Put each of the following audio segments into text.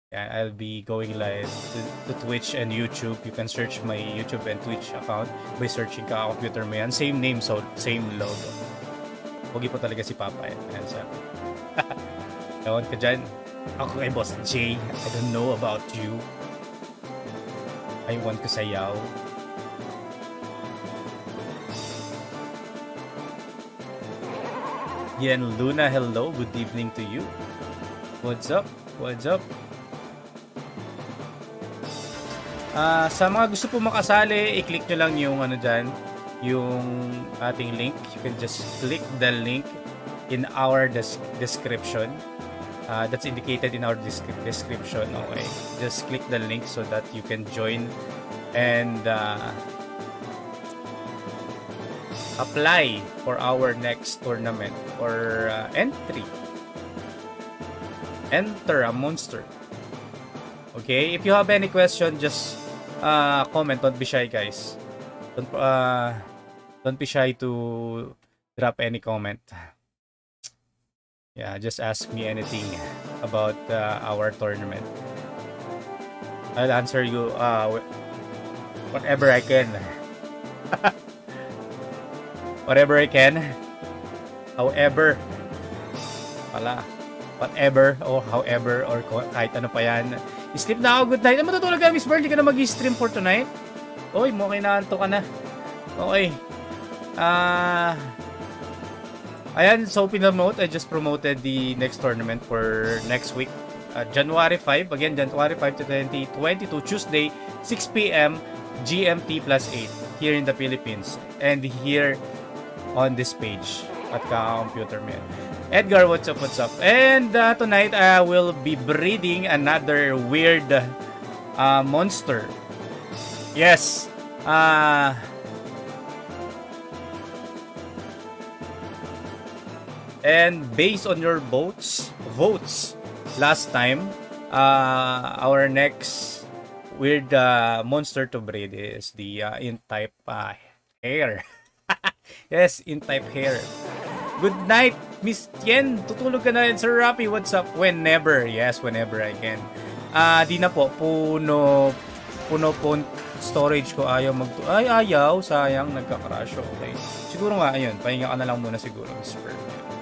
Yeah, I'll be going live to Twitch and YouTube. You can search my YouTube and Twitch account by searching Ka-Computer mo yan. Same name, so same logo. Pogi po talaga si Papa. Ayan, sabi. Ewan ka dyan. Ako kay Boss J. I don't know about you. I want ko sayaw. Yan Luna, hello. Good evening to you. What's up? What's up? Sa mga gusto po makasali, i-click nyo lang yung ano dyan, yung ating link. You can just click the link in our description. That's indicated in our description. Okay, just click the link so that you can join and apply for our next tournament or entry. Enter a monster. Okay, if you have any question, just comment. Don't be shy, guys. Don't be shy to drop any comment. Yeah, just ask me anything about our tournament. I'll answer you whatever I can. Whatever I can. However, whatever or however or kahit ano pa yan. Sleep na ako, good night. Matutulog ka, Miss Pearl, di ka na mag-stream for tonight? Oy, mukha inaanto ka na. Okay. Ayan, so pinomote, I just promoted the next tournament for next week. January 5, again, January 5 to 2022, Tuesday, 6 p.m. GMT plus 8 here in the Philippines. And here on this page at Ka-Computer Man. Edgar, what's up, what's up? And tonight, I will be breeding another weird monster. Yes. And based on your votes last time, our next weird monster to breed is the in-type hair. Yes, in-type hair. Good night, Miss Tien. Tutulog ka na rin, Sir Rapi. What's up? Whenever. Yes, whenever I can. Di na po. Puno po storage ko. Ayaw ay, ayaw. Sayang. Nagka-crash. Okay. Siguro nga, ayun. Pahinga ka na lang muna siguro, Miss Pearl.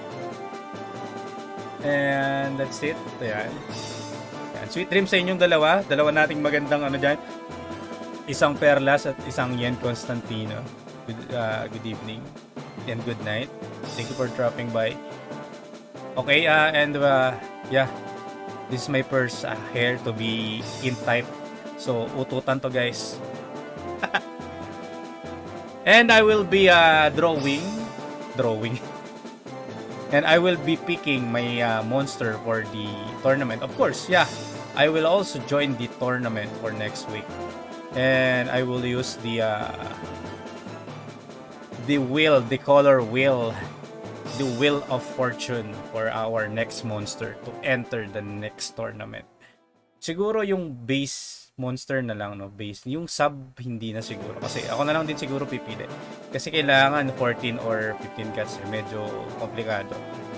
And that's it. Ayan. Ayan. Sweet dreams sa inyong dalawa. Dalawa nating magandang ano dyan. Isang Perlas at isang Yen Constantino. Good evening. And good night. Thank you for dropping by. Okay, and yeah, this is my first hair to be in type. So, ututan to, guys. And I will be drawing. And I will be picking my monster for the tournament. Of course, yeah. I will also join the tournament for next week. And I will use the color wheel, the wheel of fortune for our next monster to enter the next tournament. Siguro yung base monster na lang, no? Base. Yung sub, hindi na siguro. Kasi ako na lang din siguro pipili. Kasi kailangan 14 or 15 cats. Medyo komplikado.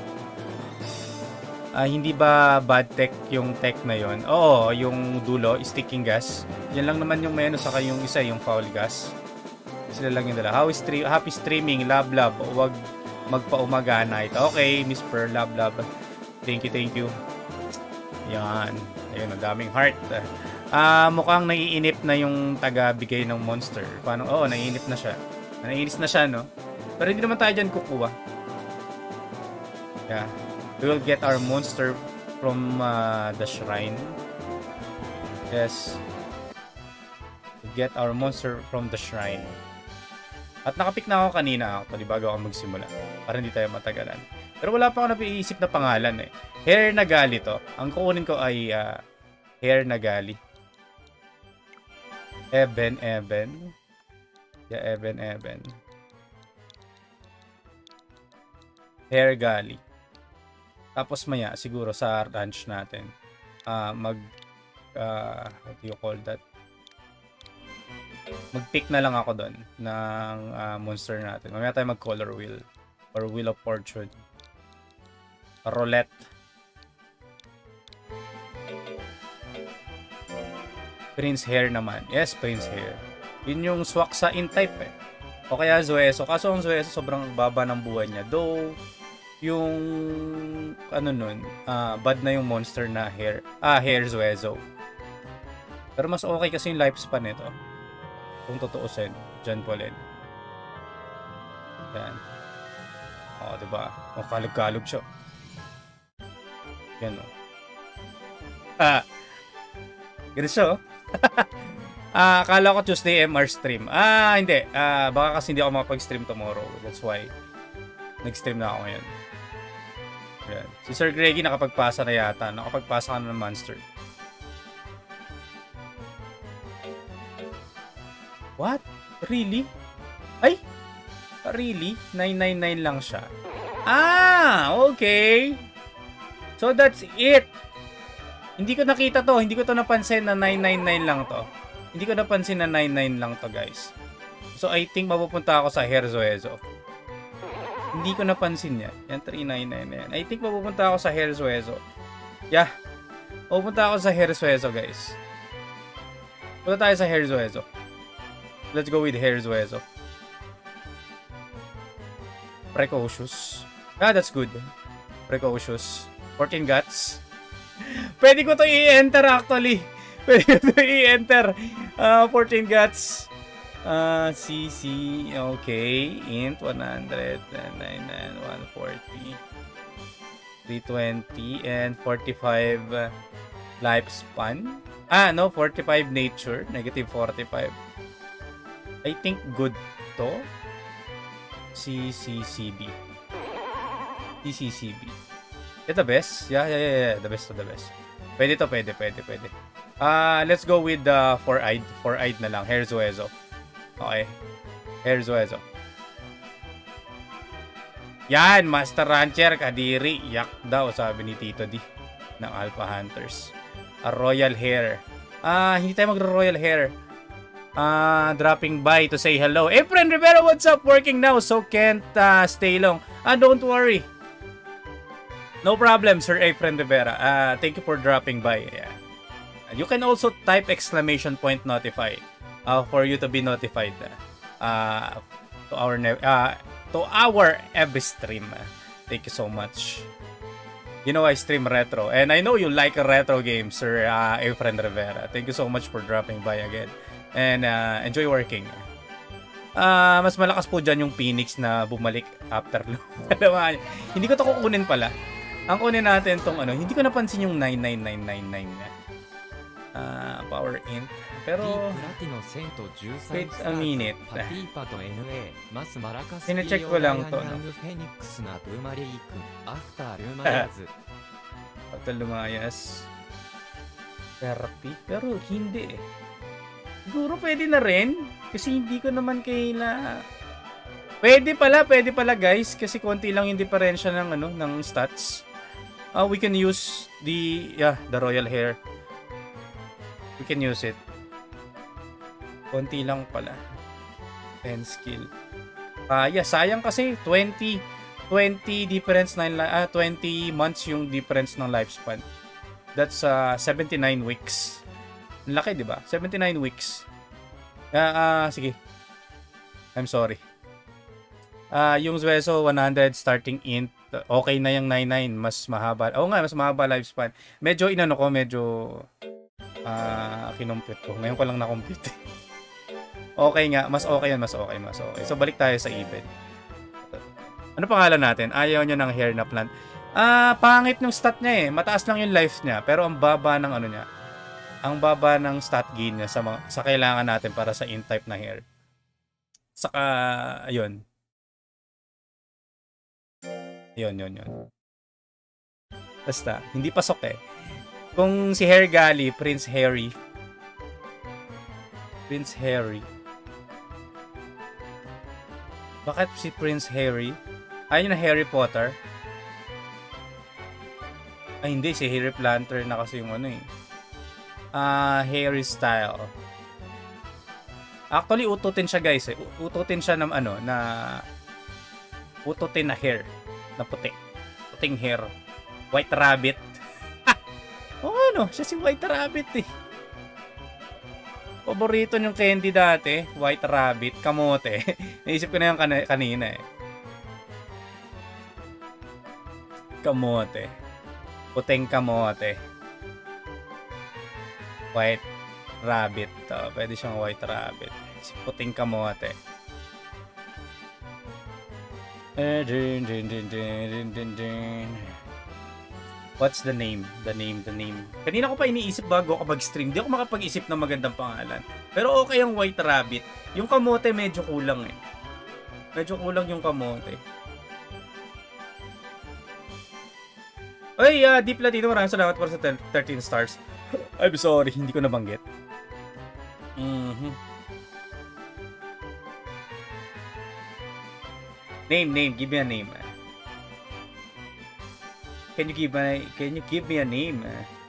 Hindi ba bad tech yung tech na yon? Oo, yung dulo, sticking gas. Yan lang naman yung may ano, saka yung isa, yung foul gas. Sila lang yung dala. Happy streaming, love. Huwag magpaumaga night. Okay, Miss Pearl, love. Thank you. Yan. Ayun, ang daming heart. Mukhang naiinip na yung taga-bigay ng monster. Paano? Oo, naiinip na siya. Naiinis na siya, no? Pero hindi naman tayo dyan kukuha. Yeah. We will get our monster from the shrine. Yes. Get our monster from the shrine. At nakapick na ako kanina actually bago ako magsimula. Para hindi tayo matagalan. Pero wala pa ako napiisip na pangalan eh. Hair Nagali to. Ang kukunin ko ay Hair Nagali. Eben. Yeah, Eben. Hair Gali. Tapos maya siguro sa ranch natin. What do you call that? Mag-pick na lang ako doon ng monster natin. Mamaya tayo mag-color wheel or wheel of fortune. Roulette. Prince Hair naman. Yes, Prince Hair. Yun yung swak sa in-type eh. O kaya Zueso. Kaso ang Zueso sobrang baba ng buhay niya. Though, yung ano nun, bad na yung monster na Hair. Hair Zueso. Pero mas okay kasi yung lifespan nito. Kung tutuusin. Diyan po ulit. Yan. O, diba? O, kalog-kalog siya. Yan o. Ganun siya o. Akala ko Tuesday MR stream. Hindi. Baka kasi hindi ako makapag-stream tomorrow. That's why nag-stream na ako ngayon. Yan. Si Sir Greggy nakapagpasa na yata. Nakapagpasa ka na ng monster. What? Really? Ay! Really? 999 lang siya. Okay. So that's it. Hindi ko nakita to. Hindi ko to napansin na 999 lang to. Hindi ko napansin na 99 lang to, guys. So I think mapupunta ako sa Hair Zuezo. Hindi ko napansin yan. Yan, 399 na yan. I think mapupunta ako sa Hair Zuezo. Yeah. Mapupunta ako sa Hair Zuezo, guys. Punta tayo sa Hair Zuezo. Let's go with Hair Zuezo. Precocious. That's good. Precocious. 14 guts. Pwede ko to i-enter actually. Pwede ko to i-enter. 14 guts. CC. Okay. Int 100. 99. 140. 320. And 45 lifespan. No. 45 nature. Negative 45. I think good to. CCCB. CCCB. The best? Yeah. The best to the best. Pwede to, pwede. Let's go with the 4-eyed. 4-eyed na lang. Hair Zuezo. Okay. Hair Zuezo. Yan, Master Rancher, Kadiri. Yak daw, sabi ni Tito D. Ng Alpha Hunters. A Royal Hair. Hindi tayo mag-Royal Hair. Dropping by to say hello. Efren Rivera, what's up? Working now, so can't stay long. Don't worry. No problem, Sir Efren Rivera. Thank you for dropping by. Yeah. You can also type exclamation point notify for you to be notified to our every stream. Thank you so much. You know I stream retro, and I know you like a retro game, Sir Efren Rivera. Thank you so much for dropping by again. And enjoy working. Mas malakas po dyan yung Phoenix na bumalik after lumayan. Hindi ko to kukunin pala. Ang kunin natin tong ano, hindi ko napansin yung 99999 na. Power int. Pero wait a minute. Sinecheck ko lang to. No? After lumayas. Therapy. Pero hindi eh. Siguro pwede na rin. Kasi hindi ko naman Pwede pala guys. Kasi konti lang yung diferensya ng, ng stats. We can use the Royal Hair. We can use it. Konti lang pala. 10 skill. Sayang kasi 20 difference 20 months yung difference ng lifespan. That's 79 weeks. Laki, di ba? 79 weeks. Sige. I'm sorry. Yung Zueso 100 starting int. Okay na yung 99. Mas mahaba. Oo nga, mas mahaba lifespan. Medyo kinumpute ko. Ngayon ko lang na-compute. Okay nga. Mas okay yan. Mas okay. So, balik tayo sa even. Ano pangalan natin? Ayaw niya ng hair na plant. Pangit yung stat niya eh. Mataas lang yung life niya. Pero ang baba ng niya. Ang baba ng stat gain niya sa kailangan natin para sa in-type na hair. Saka, ayun. Yun. Basta, hindi pasok eh. Kung si Hair Gali, Prince Harry. Bakit si Prince Harry? Ayun na Harry Potter. Ay, hindi. Si Harry Planter na kasi yung Harry style. Actually, ututin siya guys eh. Ututin siya ng ututin na hair. Na puti. Puting hair. White Rabbit. Siya si White Rabbit eh. Paborito yung candy dati, White Rabbit, kamote. Naisip ko na yung kanina eh. Kamote. Puting kamote. White Rabbit. Pwede siyang White Rabbit. Puting kamote. What's the name? The name. Kanina ko pa iniisip bago ako mag-stream. Di ako makapag-isip ng magandang pangalan. Pero okay ang White Rabbit. Yung kamote medyo kulang eh. Medyo kulang yung kamote. Ay, Deep Latino, maraming salamat para sa 13 stars. I'm sorry, hindi ko nabanggit. Name, give me a name. Can you give me a name?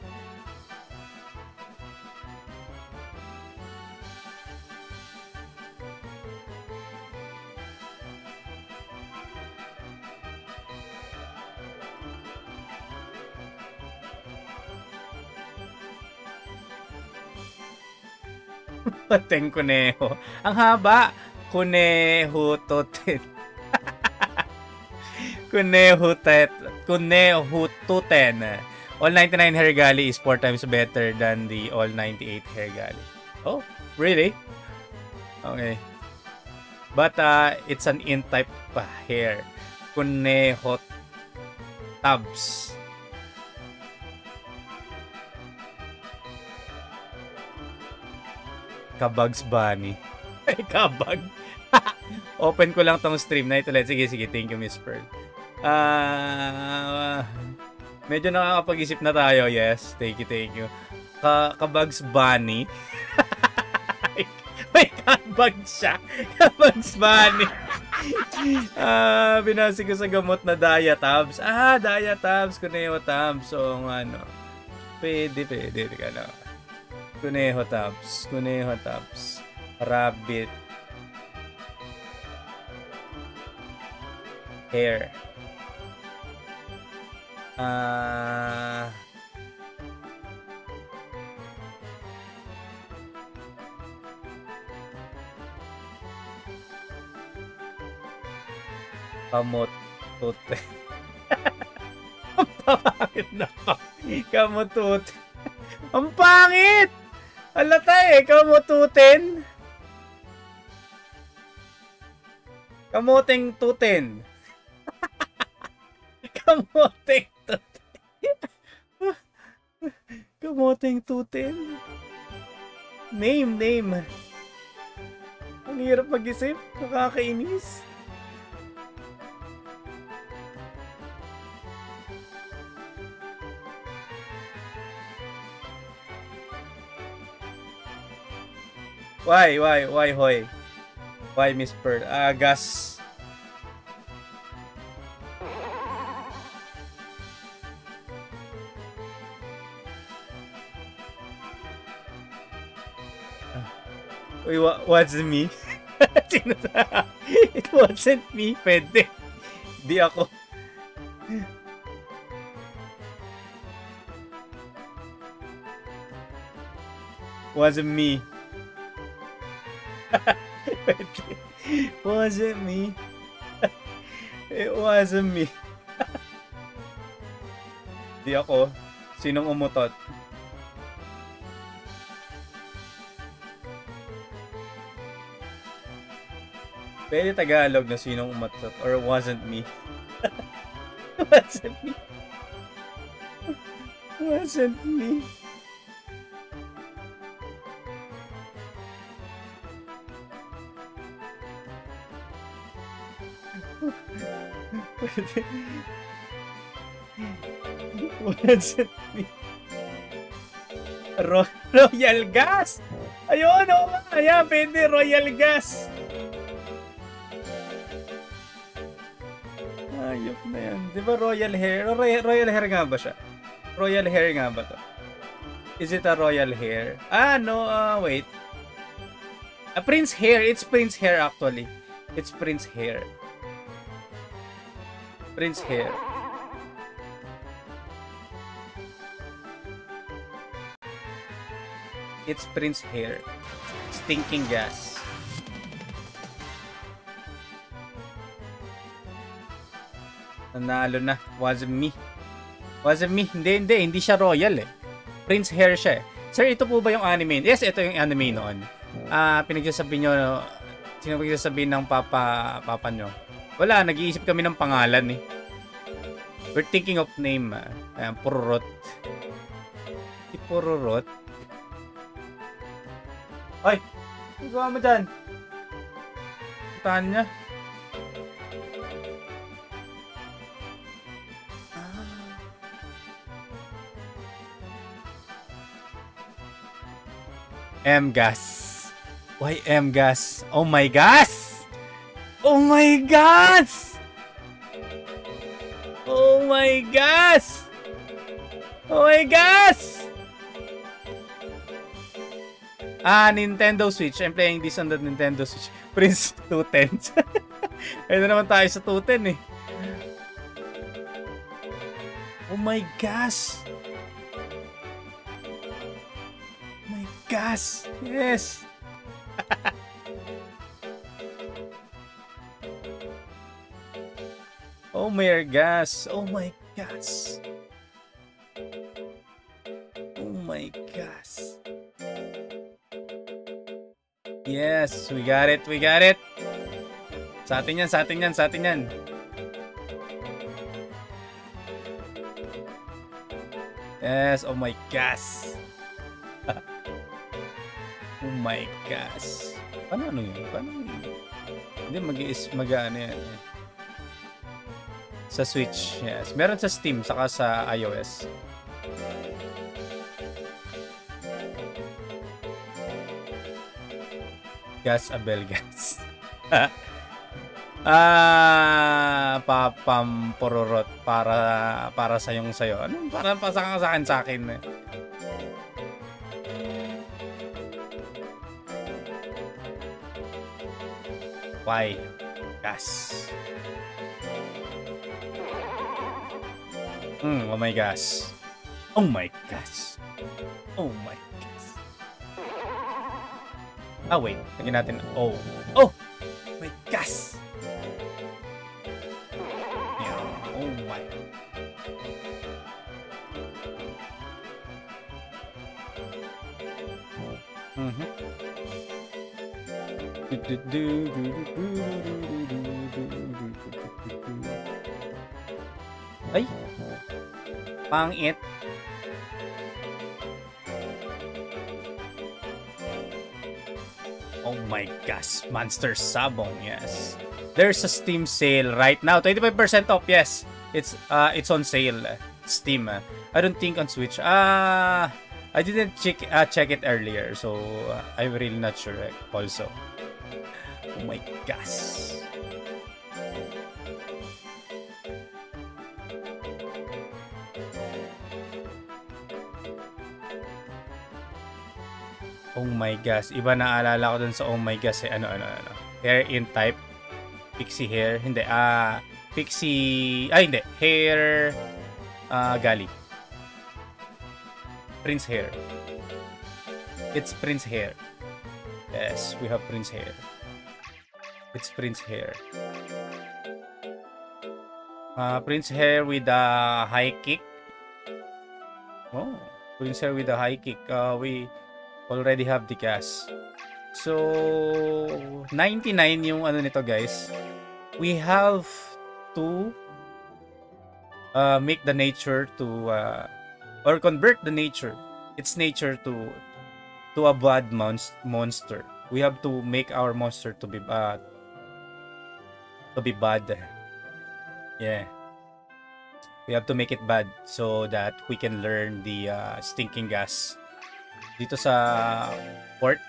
Pateng kuneho. Ang haba. Kuneho toten. Kuneho tuten. All 99 hair gali is 4 times better than the all 98 hair gali. Oh, really? Okay. But it's an in type hair. Kuneho tabs. Kabugs Bunny. Kabag. Open ko lang tong stream na ito. Sige. Thank you, Miss Pearl. Medyo nakakapag-isip na tayo. Yes. Thank you. Kabugs Bunny. May kabag siya. Kabugs Bunny. Binasi ko sa gamot na Diatabs. Diatabs. Kuneho tabs. So, ano. Pwede ka na. Kuneho tabs. Rabbit. Hair. Kamot. Tute. Ang pangit na pa. Kamot. Ang pangit! Alata eh, kamututin. Kamoteng tuten. Kamoteng tuten. Name. Ang hirap mag-isip. Nakakainis. Why, Hoy? Why, Miss Pearl? Gas. Uy, what's me? It wasn't me. Pwede. Di ako. Wasn't me. Wasn't me. It wasn't me. Di ako. Sinong umutot? Pwede Tagalog na sinong umutot or wasn't me. Wasn't me. Wasn't me. Wasn't me. Royal Gas! Ayun, oo nga. Ayan, pwede. Royal Gas. Ayop na yan. Di ba Royal Hair? Royal Hair nga ba siya? Royal Hair nga ba to? Is it a Royal Hair? No. Wait. Prince Hair. It's Prince Hair actually. It's Prince Hair. Prince Hair. It's Prince Hair. Stinking gas. Nanalo na. Wasn't me. Wasn't me. Hindi siya royal eh. Prince Hair siya eh. Sir, ito po ba yung anime? Yes, ito yung anime noon. Pinagsasabi nyo, sino pinagsasabi ng papa nyo? Wala, nag-iisip kami ng pangalan eh. We're thinking of name. Ayan, Pororot. Si Pororot. Ay! Ano gawa mo dyan? Puntahan niya. M-gas. Why M-gas? Oh my gas! Oh my gas! Oh my gas! Oh my gas! Nintendo Switch. I'm playing this on the Nintendo Switch. Prince 210. Ayun na naman tayo sa 210 eh. Oh my gas! Gas! Yes! Oh my gas! Oh my gas! Oh my gas! Yes! We got it! We got it! Sa atin yan! Sa atin yan! Sa atin yan! Yes! Oh my gas! Oh my gosh. Paano ano yun? Paano yun? Hindi, mag-ano yan eh. Sa Switch, yes. Meron sa Steam, saka sa iOS. Gas Abel gas. Papam Pororot para sa yung sayo. Ano? Para pa sa akin eh. Why? Gas. Oh my gosh. Oh my gosh. Oh my gosh. Wait. Lagyan natin. Oh. Oh! My gosh. Yeah. Oh my. Ay! Pangit. Oh my gosh. Monster Sabong, yes. There's a Steam sale right now. 25% off, yes. It's on sale. Steam. I don't think on Switch. I didn't check it earlier, so I'm really not sure also. Oh my gosh. Oh my gosh. Iba na alala ko dun sa oh my gosh. Ano. Hair in type. Pixie hair. Hindi. Pixie. Hindi. Hair. Gali. Prince hair. It's Prince hair. Yes, we have Prince hair. It's Prince hair. Prince hair with a high kick. Oh, Prince hair with a high kick. We already have the gas. So 99 yung ano nito, guys. We have to make the nature to or convert the nature, its nature to a bad monster. We have to make our monster to be bad. Yeah. We have to make it bad so that we can learn the stinking gas. Dito sa fourth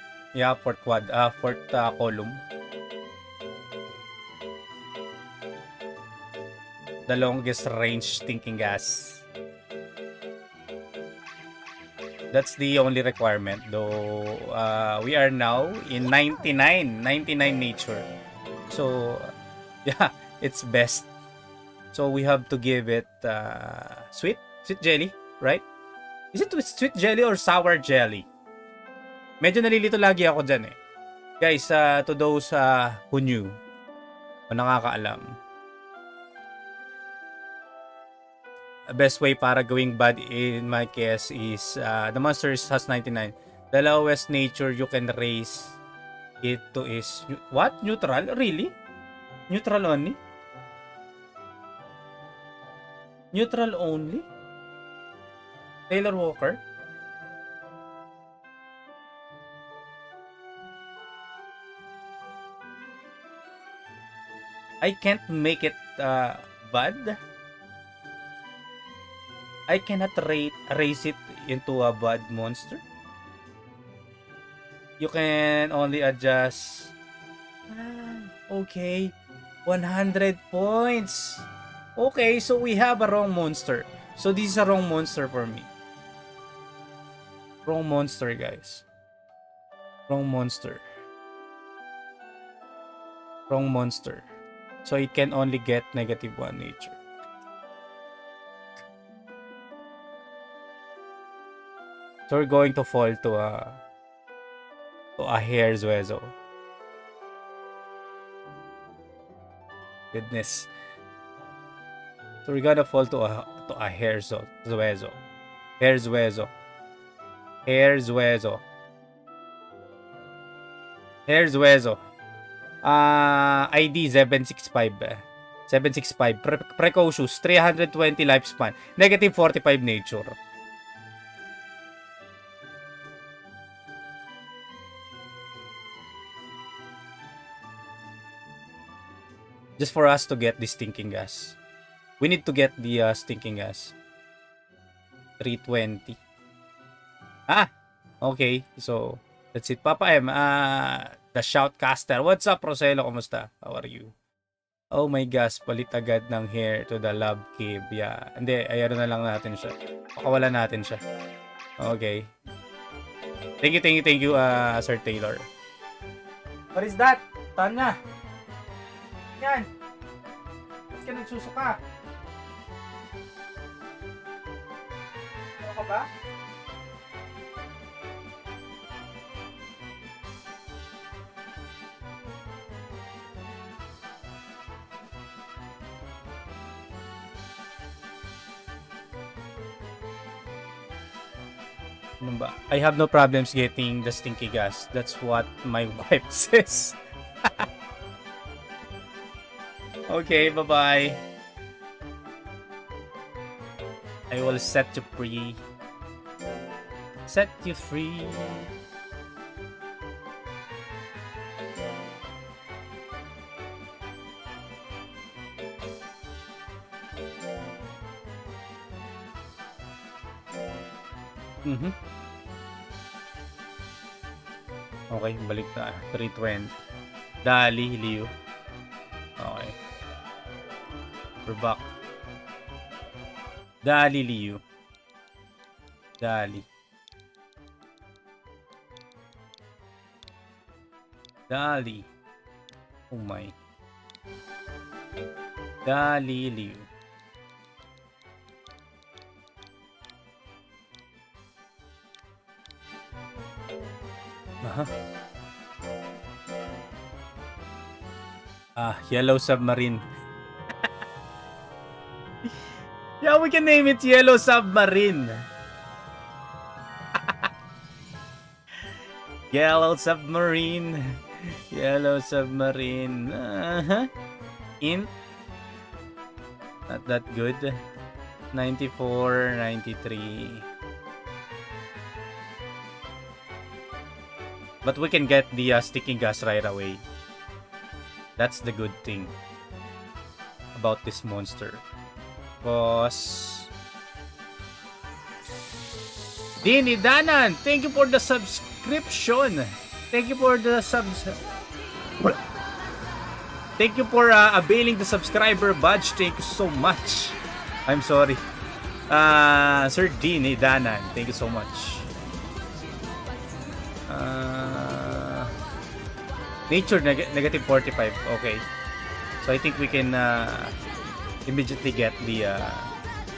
column. The longest range stinking gas. That's the only requirement, though. We are now in 99 nature. So yeah, it's best. So we have to give it sweet jelly, right? Is it sweet jelly or sour jelly? Medyo nalilito lagi ako dyan eh. Guys, to those who knew, o nakakaalam, best way para gawing bad in my case is the monsters has 99. The lowest nature you can raise it to is what? Neutral? Really? Neutral only? Neutral only? Taylor Walker? I can't make it bad. I cannot raise it into a bad monster. You can only adjust. Okay. 100 points. Okay, so we have a wrong monster. So this is a wrong monster for me. Wrong monster, guys. Wrong monster. Wrong monster. So it can only get -1 nature. So we're going to fall to a hair's weasel. Goodness. So we're gonna fall to a hair's weasel. Hair's weasel. Hair's weasel. Hair's weasel. ID 765. 765. Precocious. 320 lifespan. -45 nature. Just for us to get the stinking gas. We need to get the stinking gas. 320. Okay. So, that's it. Papa M, the Shoutcaster. What's up, Roselo? Kumusta? How are you? Oh my gosh, palit agad ng hair to the love cave. Yeah. Hindi, ayaro na lang natin siya. Pakawala natin siya. Okay. Thank you, Sir Taylor. What is that? Tanya. Yan. Ba't ka nagsusuka? Ano ka ba? Ano ba? I have no problems getting the stinky gas. That's what my wife says. Okay, bye-bye. I will set you free. Set you free. Okay, balik na. 320. Dali, Liu. Okay. We're back. Dali, Liu. Dali. Dali. Oh my. Dali, Liu. Yellow Submarine. Yeah, we can name it Yellow Submarine. Yellow Submarine. Yellow Submarine. Int. Not that good. 94, 93. But we can get the sticking gas right away. That's the good thing about this monster. Boss. Dini Danan, thank you for the subscription. Thank you for the Thank you for availing the subscriber badge. Thank you so much. I'm sorry. Sir Dini Danan, thank you so much. Nature negative 45. Okay. So I think we can immediately get the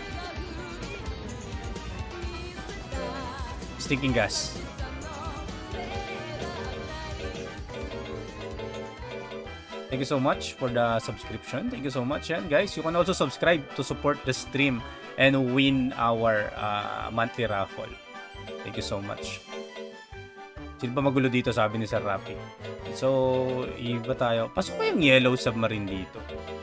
stinking gas. Thank you so much for the subscription. Thank you so much. And guys, you can also subscribe to support the stream and win our monthly raffle. Thank you so much. Sino ba magulo dito, sabi ni Sir Rapi? So, iba tayo. Pasok pa yung yellow submarine dito.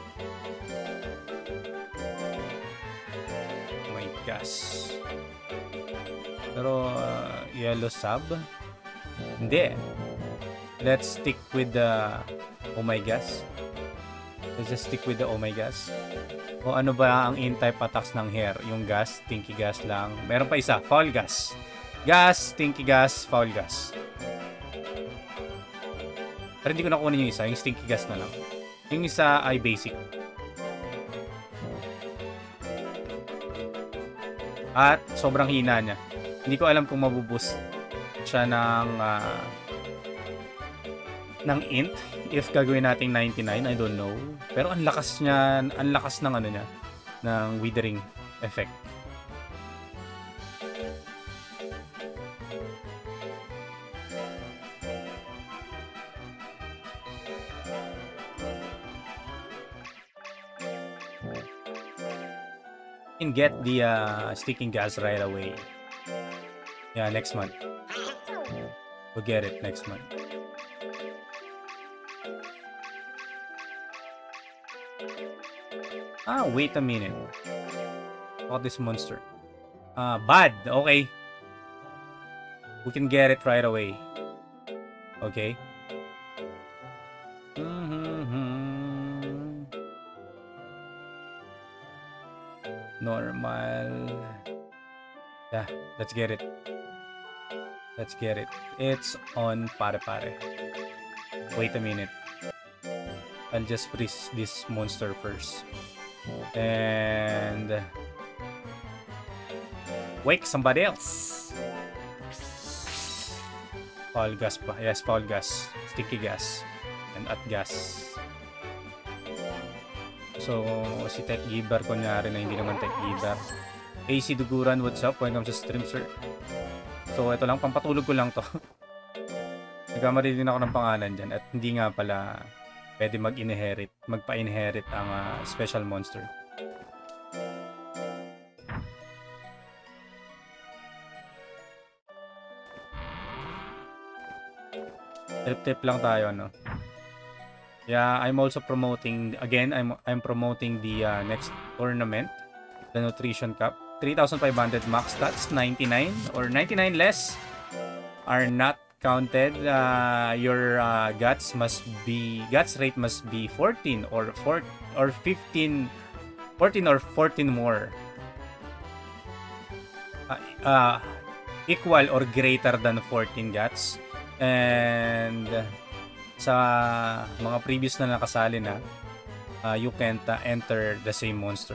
Oh my gosh. Pero, yellow sub? Hindi. Let's stick with the oh my gosh. Let's just stick with the oh my gosh. O ano ba ang in-type attacks ng hair? Yung gas, stinky gas lang. Meron pa isa, foul gas. Gas, stinky gas, foul gas. Pero hindi ko nakunin yung isa, yung stinky gas na lang. Yung isa ay basic. At sobrang hina niya. Hindi ko alam kung mabuboost siya ng int if gagawin nating 99, I don't know. Pero ang lakas niya, ang lakas ng ano niya, ng withering effect. You can get the sticking gas right away. Yeah, next month. We'll get it next month. Ah, wait a minute. About this monster. Bad. Okay. We can get it right away. Okay. Normal. Yeah, let's get it. Let's get it. It's on pare-pare. Wait a minute. I'll just freeze this monster first. And wake somebody else. Foul gas pa. Yes, foul gas. Sticky gas. And at gas. So, si Tech Giver kunyari na hindi naman Tech Giver. AC Duguran, what's up? Welcome sa stream, sir. So, ito lang. Pampatulog ko lang to. Nagkamali din ako ng pangalan dyan. At hindi nga pala pwede mag-inherit, magpa-inherit ang special monster. Trip-trip lang tayo, no? Yeah, I'm also promoting, again, I'm promoting the next tournament, the Nutrition Cup. 3,500 max stats, 99 or 99 less are not counted. Your guts rate must be 14 or 15, 14 or 14 more. Equal or greater than 14 guts. And sa mga previous na nakasali na, you can't enter the same monster.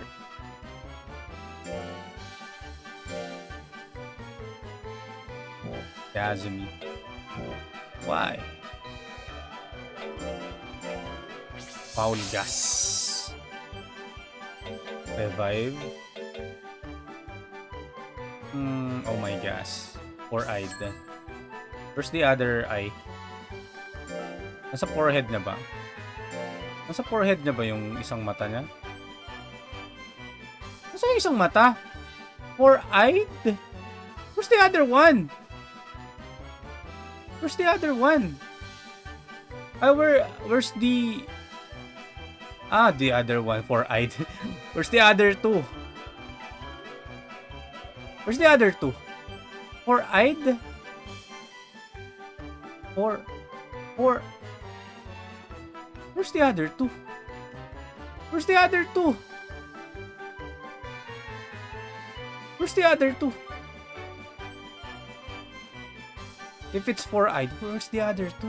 Kazumi. Why? Foul gas. Revive. Oh my gosh. Four-eyed. Where's the other eye? Nasa forehead na ba? Nasa forehead na ba yung isang mata niya? Nasa yung isang mata? Four-eyed? Where's the other one? Where's the other one? Where's the... the other one, four-eyed. Where's the other two? Where's the other two? Four-eyed? Four... Where's the other two? Where's the other two? Where's the other two? If it's four-eyed, where's the other two?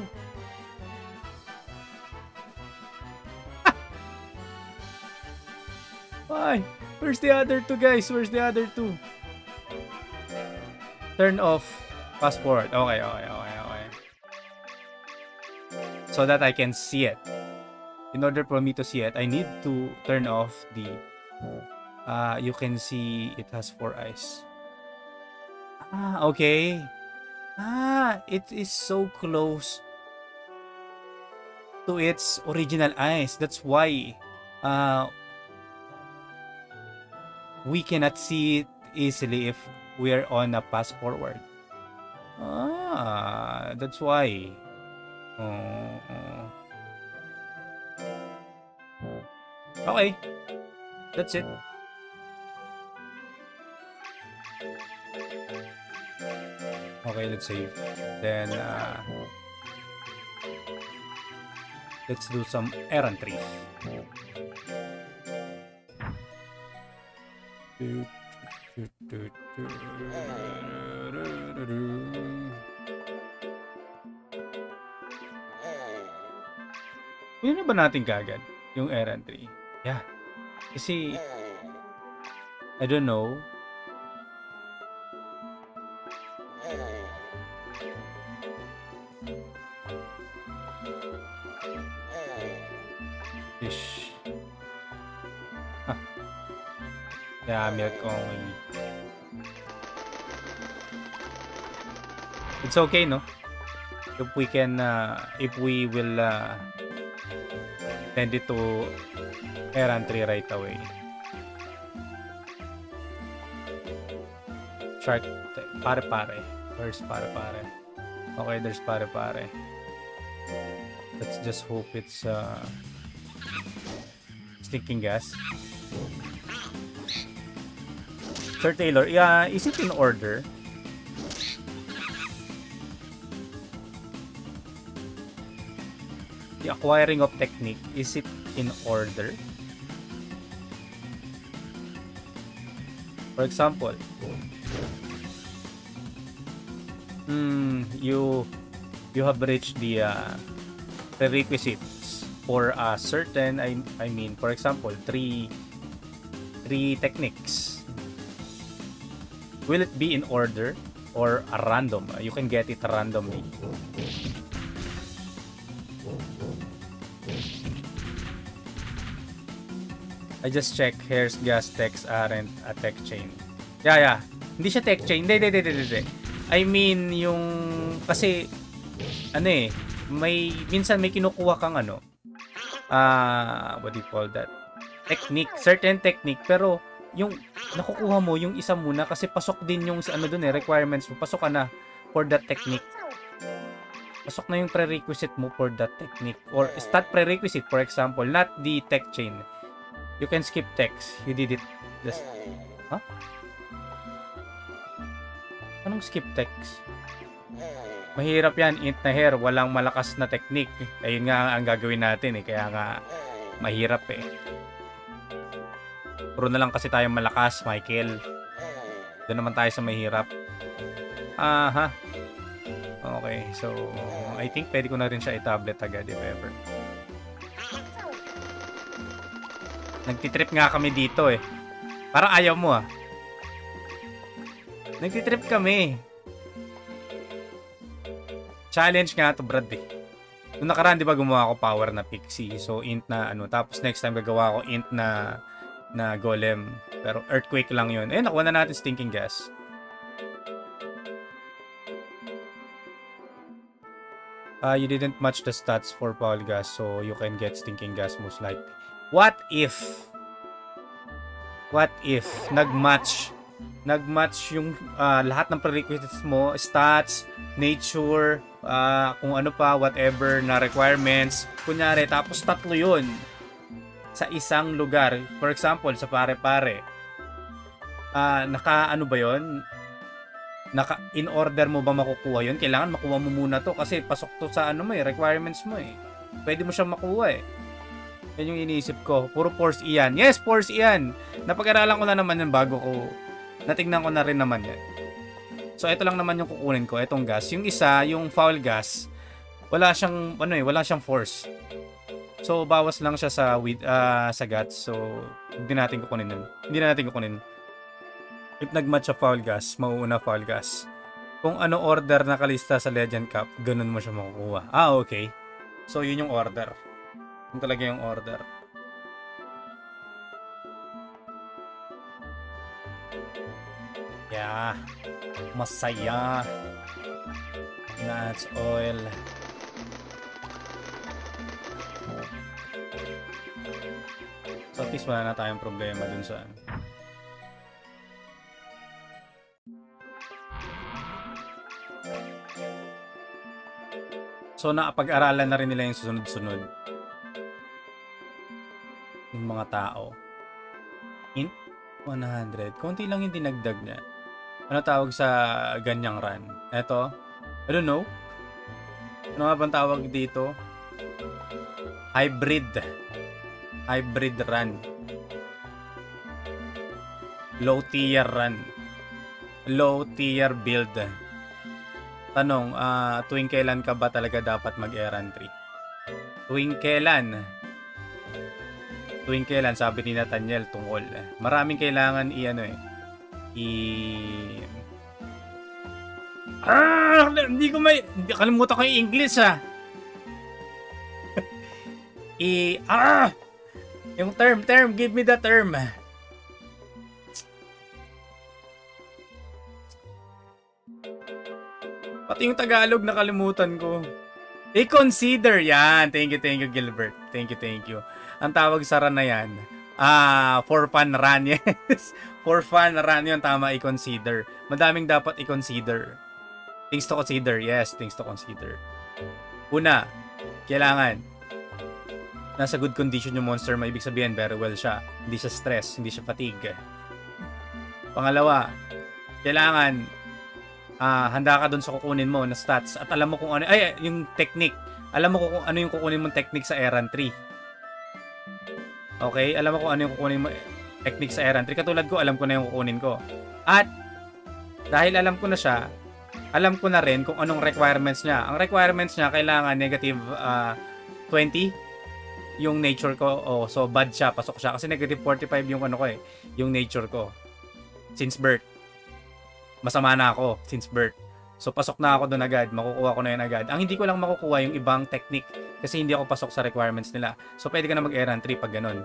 Why? Where's the other two, guys? Where's the other two? Turn off. Fast forward. Okay. So that I can see it. In order for me to see it, I need to turn off the... you can see it has four eyes. Okay. It is so close to its original eyes. That's why we cannot see it easily if we're on a fast forward. That's why. Okay. That's it. Okay, let's save. Then, let's do some errantry. Yun na ba natin kagad? Yung errantry? Yeah. Kasi, I don't know. Fish. Yeah, milk only. It's okay, no? If we can, if we will send it to errantry right away. Shark, pare-pare. Where's pare-pare? Okay, there's pare-pare. Let's just hope it's stinking gas. Sir Taylor, yeah, is it in order? The acquiring of technique, is it in order? For example, you have reached the prerequisites for a certain, I mean, for example, three techniques. Will it be in order or a random? You can get it randomly. I just check. Hair's gas techs aren't a tech chain. Yeah. Hindi siya tech chain. Hindi. I mean, yung kasi ano eh, minsan may kinukuha kang ano. What do you call that? Technique, certain technique, pero yung nakukuha mo yung isa muna kasi pasok din yung ano dun eh, requirements mo. Pasok ka na for that technique. Pasok na yung prerequisite mo for that technique or start prerequisite, for example, not the tech chain. You can skip text. You did it. Just, huh? Anong skip text? Mahirap yan. Int na hair. Walang malakas na technique. Ayun nga ang gagawin natin eh. Kaya nga mahirap eh. Puro na lang kasi tayong malakas, Michael. Doon naman tayo sa mahirap. Aha. Okay. So, I think pwede ko na rin siya i-tablet agad if ever. Nagtitrip nga kami dito eh. Parang ayaw mo ah. Nagtitrip kami. Challenge nga to, Brad eh. Noong nakaraan, di ba gumawa ako power na pixie. So, int na ano. Tapos next time gagawa ako int na golem. Pero earthquake lang yun. Eh, nakuha na natin stinking gas. You didn't match the stats for Paul gas. So, you can get stinking gas most likely. What if nag-match yung lahat ng prerequisites mo, stats, nature, kung ano pa, whatever na requirements, kunyari, tapos tatlo yun sa isang lugar. For example, sa pare-pare, ano ba yun? In order mo ba makukuha yun? Kailangan makuha mo muna to kasi pasok to sa requirements mo eh. Pwede mo siyang makuha eh. Yan yung iniisip ko. Puro force iyan. Yes, force iyan. Napag-aralan ko na naman yan bago ko. Natingnan ko na rin naman yan. So, ito lang naman yung kukunin ko. Itong gas. Yung isa, yung foul gas, wala siyang, wala siyang force. So, bawas lang siya sa guts. So, hindi natin kukunin nun. Hindi na natin kukunin. If nag-match sa foul gas, mauuna foul gas. Kung ano order nakalista sa Legend Cup, ganun mo siya makukuha. Okay. So, yun yung order. Yun talaga yung order. Yeah. Masaya. Nuts oil. So at least wala na tayong problema dun sa ano. So nakapag-aralan na rin nila yung susunod-sunod. Yung mga tao. Int 100. Konti lang yung dinagdag niya. Ano tawag sa ganyang run? Eto. I don't know. Ano nga bang tawag dito? Hybrid. Hybrid run. Low tier run. Low tier build. Tanong, tuwing kailan ka ba talaga dapat mag-errand 3? Tuwing kailan? Tuwing kailan, sabi ni Nathaniel tungkol. Maraming kailangan hindi ko kalimutan ko yung English yung term, give me the term. Pati yung Tagalog nakalimutan ko. I-consider yan. Thank you Gilbert. Thank you. Ang tawag sa run na yan, for fun run. Yes. For fun run yun, tama, i-consider. Madaming dapat i-consider. Things to consider. Yes, things to consider. Una, kailangan nasa good condition yung monster mo. Ibig sabihin, very well siya. Hindi siya stress, hindi siya fatigue. Pangalawa, kailangan handa ka dun sa kukunin mo na stats at alam mo kung ano, yung technique. Alam mo kung ano yung kukunin mong technique sa errand 3. Okay? Alam mo kung ano yung kukunin mo technique sa errand 3. Katulad ko, alam ko na yung kukunin ko. At dahil alam ko na siya, alam ko na rin kung anong requirements niya. Ang requirements niya, kailangan negative 20 yung nature ko. So bad siya, pasok siya. Kasi negative 45 yung ano ko yung nature ko. Since birth. Masama na ako since birth. So pasok na ako doon agad, makukuha ko na yun agad. Ang hindi ko lang makukuha yung ibang technique kasi hindi ako pasok sa requirements nila. So pwede ka na mag-errand 3 pag ganun.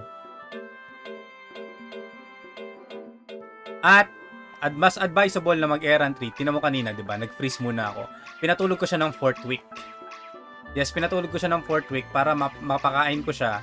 At mas advisable na mag-errand 3. Tinan mo kanina, 'di ba? Nag-freeze muna ako. Pinatulog ko siya ng 4th week. Yes, pinatulog ko siya ng 4th week para mapakain ko siya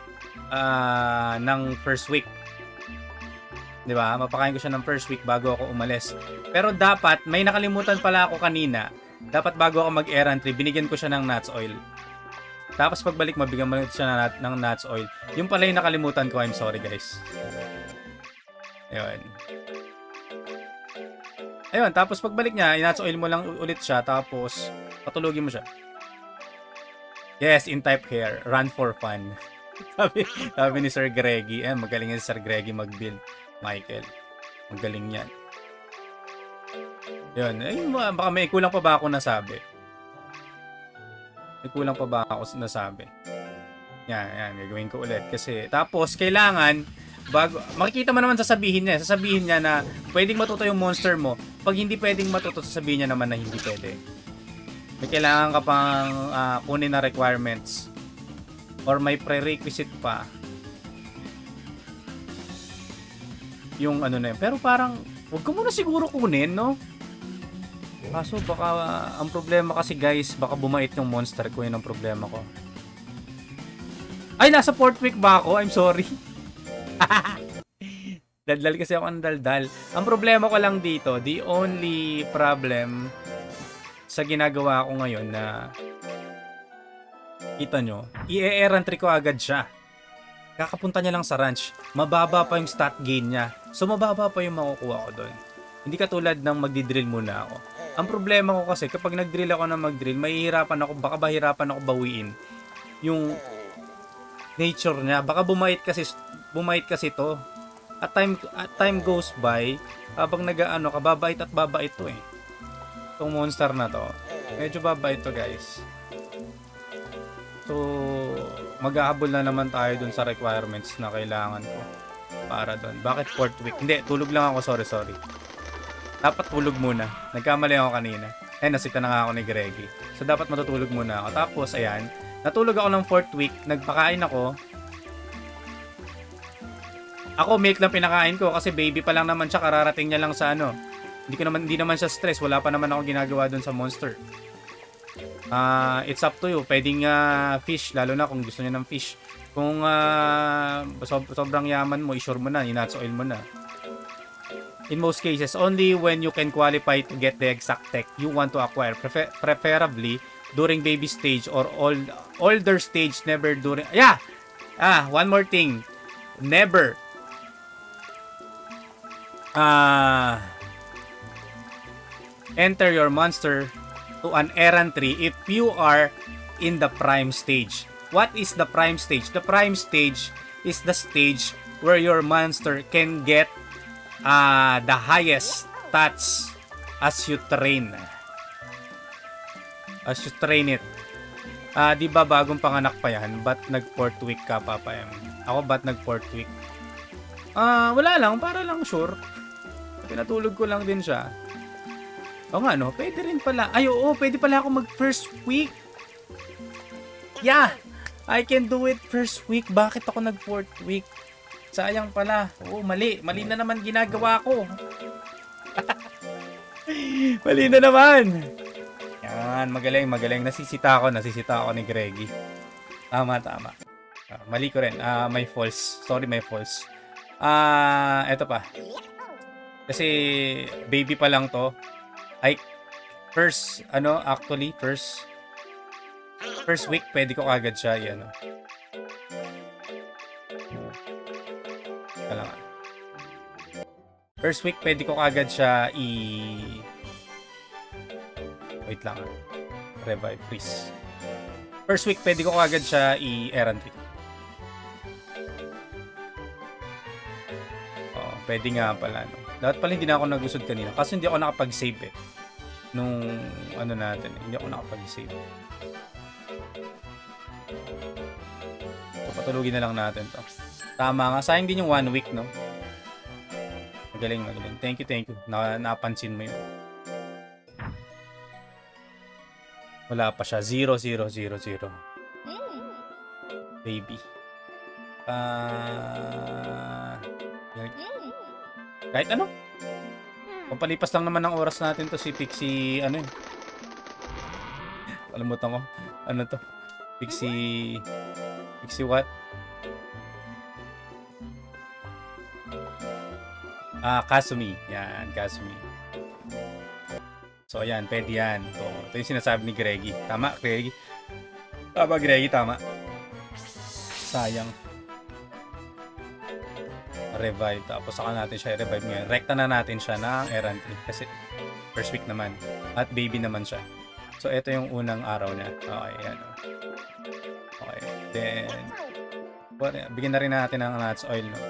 ng 1st week. 'Di ba? Mapakain ko siya ng 1st week bago ako umalis. Pero dapat may nakalimutan pala ako kanina. Dapat bago ako mag-errand 3, binigyan ko siya ng nuts oil. Tapos pagbalik mabigyan mo siya ng nuts oil. Yung pala yung nakalimutan ko. I'm sorry, guys. Ayun, tapos pagbalik niya, i-nuts oil mo lang ulit siya tapos patulugin mo siya. Yes, in type hair, run for fun. sabi ni Sir Greggy, magaling yan si Sir Greggy mag-build. Michael. Ang galing yan. Yun. Baka may kulang pa ba ako nasabi? May kulang pa ba ako nasabi? Yan. Gagawin ko ulit. Kasi, tapos, kailangan, makikita mo naman sasabihin niya na pwedeng matuto yung monster mo. Pag hindi pwedeng matuto, sasabihin niya naman na hindi pwede. May kailangan ka pang kunin na requirements. Or may prerequisite pa. Yung ano na yun. Pero parang, huwag ko muna siguro kunin, no? Kaso baka, ang problema kasi guys, baka bumait yung monster ko, yun ang problema ko. Ay, nasa 4th week ba ako? I'm sorry. Daldal kasi ako ng daldal. Ang problema ko lang dito, the only problem sa ginagawa ko ngayon na, kita nyo, i-errand ko agad siya. Kakapunta niya lang sa ranch, mababa pa yung stat gain niya. So, mababa pa yung makukuha ko doon. Hindi katulad ng magdi-drill muna ako. Ang problema ko kasi, kapag nag-drill ako na mag-drill, mahihirapan ako, baka mahirapan ako bawiin yung nature niya. Baka bumait kasi to. At time goes by, habang nag-ano ka, babait at babait to Itong monster na to. Medyo babait to, guys. So, maghahabol na naman tayo dun sa requirements na kailangan ko para dun. Bakit 4th week? Hindi, tulog lang ako. Sorry. Dapat tulog muna. Nagkamali ako kanina. Nasita na nga ako ni Greggy. So, dapat matutulog muna ako. Tapos, ayan. Natulog ako ng 4th week. Nagpakain ako. Ako, milk lang pinakain ko kasi baby pa lang naman siya. Kararating niya lang sa ano. Hindi naman siya stress. Wala pa naman ako ginagawa dun sa monster. It's up to you. Pwedeng fish, lalo na kung gusto niya ng fish. Kung sobrang yaman mo, i-sure mo na, i-nuts oil mo na. In most cases, only when you can qualify to get the exact tech you want to acquire. Preferably during baby stage or older stage, never during... Yeah! One more thing. Never enter your monster to an errantry if you are in the prime stage. What is the prime stage? The prime stage is the stage where your monster can get the highest stats as you train. As you train it. Di ba bagong panganak pa yan? Ba't nag-4th week ka, Papa M? Ako ba't nag-4th week? Wala lang. Para lang sure. Pinatulog ko lang din siya. O nga, no? Pwede rin pala. Ay, oo. Pwede pala ako mag-first week. Yeah! I can do it first week. Bakit ako nag-4th week? Sayang pala. Oo, mali. Mali na naman ginagawa ko. Mali na naman. Yan, magaling. Nasisita ako ni Greggy. Tama. Mali ko rin. My false. Sorry, my false. Eto pa. Kasi, baby pa lang to. First week, pwede ko kagad siya. Yan. First week, pwede ko kagad siya Wait lang. Revive, please. First week, pwede ko kagad siya i-errantry. Pwede nga pala, no? Dapat pala hindi na ako nag-usod kanina. Kasi hindi ako nakapag-save eh. Nung natin. Hindi ako nakapag-save. So, patulugin na lang natin to. Tama nga. Sayang din yung 1 week, no? Magaling. Thank you. Napansin mo yun. Wala pa siya. 0. Baby. Kahit ano? Pampalipas lang naman ng oras natin to si Pixie, Kalimutan ko. Ano to? Pixie what? Kasumi. Yan, Kasumi. So, ayan, pwede yan. Ito yung sinasabi ni Greggy. Tama, Greggy? Tama, Greggy, tama. Sayang. Revive. Tapos saka natin siya i-revive ngayon. Rekta na natin siya ng errantry. Kasi first week naman. At baby naman siya. So, ito yung unang araw niya. Okay, yan. Okay. Then, bigyan na rin natin ng nuts oil. No?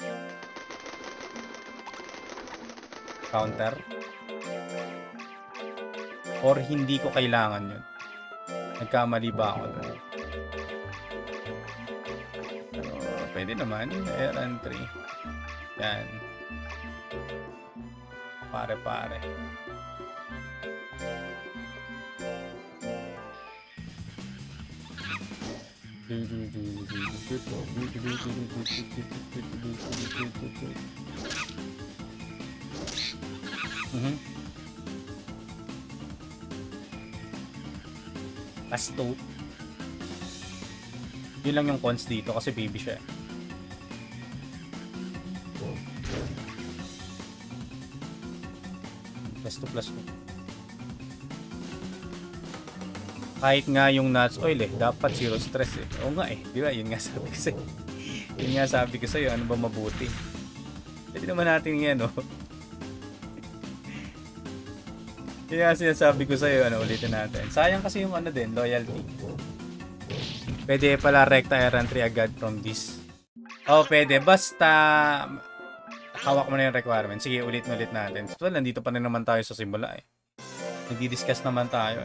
Counter. Or hindi ko kailangan yun. Nagkamali ba ako doon? Pwede naman. Errantry. Yan. Pare. Pasto. Yun lang yung cons dito kasi baby siya. Plus 2. Kahit nga yung nuts oil dapat 0 stress Oo nga di ba? Yun nga sabi ko sa'yo. Ano ba mabuti? Pwede naman natin yan, Yun nga sinasabi ko sa'yo, ulitin natin. Sayang kasi yung loyalty. Pwede pala recta errantry agad from this. Pwede. Basta hawak mo na yung requirement. Sige, ulit natin. So, nandito pa rin naman tayo sa simula Nagdi-discuss naman tayo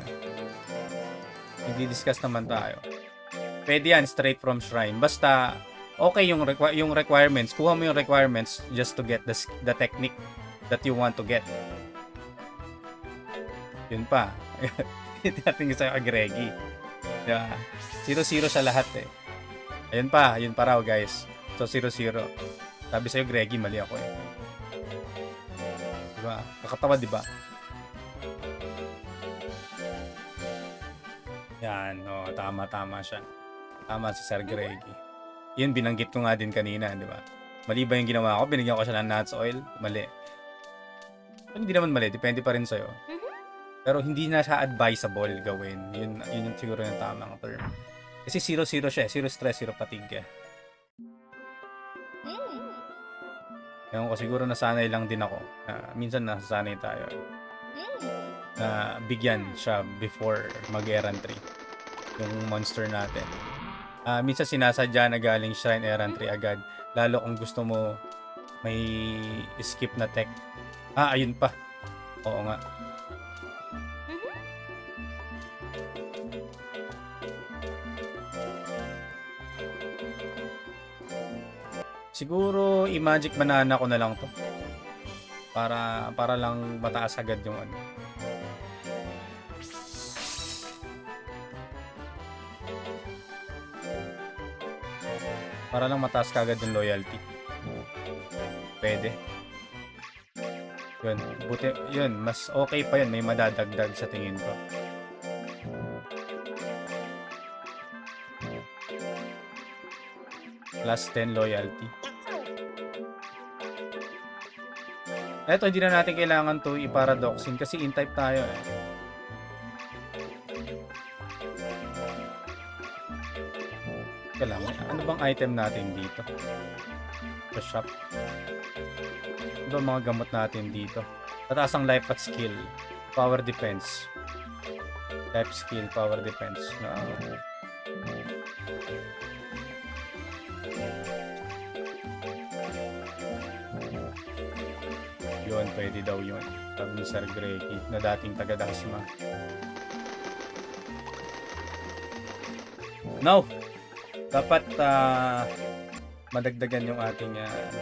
Pwede yan, straight from shrine. Basta, okay yung requirements. Kuha mo yung requirements just to get the technique that you want to get. Yun pa. Tinatingin sa'yo kay Greggy. Diba? 0-0 sa lahat Ayun pa raw guys. So 0-0. Sabi sa'yo Greggy, mali ako Diba? Nakatawa diba? Yan, oh, tama siya. Tama si Sir Greggy. Yun, binanggit ko nga din kanina, di ba? Mali ba yung ginawa ko? Binigyan ko siya ng nuts oil? Mali. Hindi naman mali, depende pa rin sa'yo. Pero hindi na siya advisable gawin. Yun yung siguro yung tamang term. Kasi 0-0 siya, 0 stress, 0 fatigue. Ewan ko, siguro nasanay lang din ako. Minsan nasasanay tayo. Na bigyan siya before mag-errantry. Yung monster natin. Minsan sinasadya na galing Shrine Errantry agad. Lalo kung gusto mo may skip na tech. Ayun pa. Oo nga. Siguro i-magic banana ko na lang to. Para lang mataas agad yung ano. Para lang mataas kagad yung loyalty. Pwede. Yun, buti, yun, mas okay pa yun. May madadagdag sa tingin ko. Plus 10 loyalty. Eto, hindi na natin kailangan to i-paradoxin kasi in-type tayo eh. Teka lang, ano bang item natin dito? Sa shop. Ano ba mga gamot natin dito? Tataas ang life at skill. Power defense. Life skill, power defense. Yun, pwede daw yun. Sabi ni Sir Greggy na dating taga-Dasma. No! Dapat madagdagan yung ating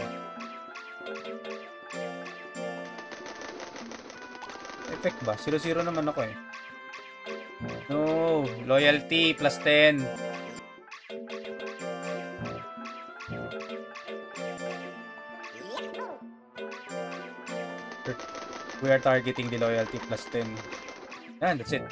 effect ba? 0-0 naman ako eh. No! Loyalty plus 10. We are targeting the loyalty plus 10. And that's it.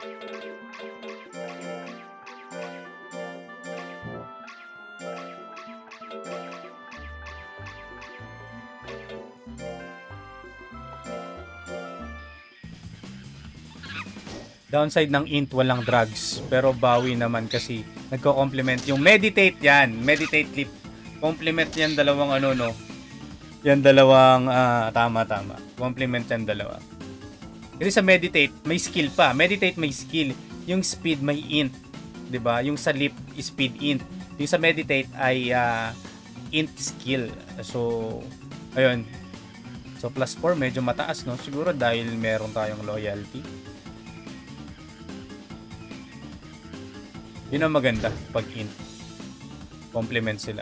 Downside ng int, walang drugs. Pero bawi naman kasi nagko-complement yung meditate yan. Meditate clip. Complement yan dalawang ano no. Yan dalawang tama. Complement yan dalawa. Kasi sa meditate may skill pa. Meditate may skill. Yung speed may int, 'di ba? Yung sa leap speed int. Yung sa meditate ay int skill. So ayun. So plus 4 medyo mataas no. Siguro dahil meron tayong loyalty. Yun ang maganda pag int. Complement sila.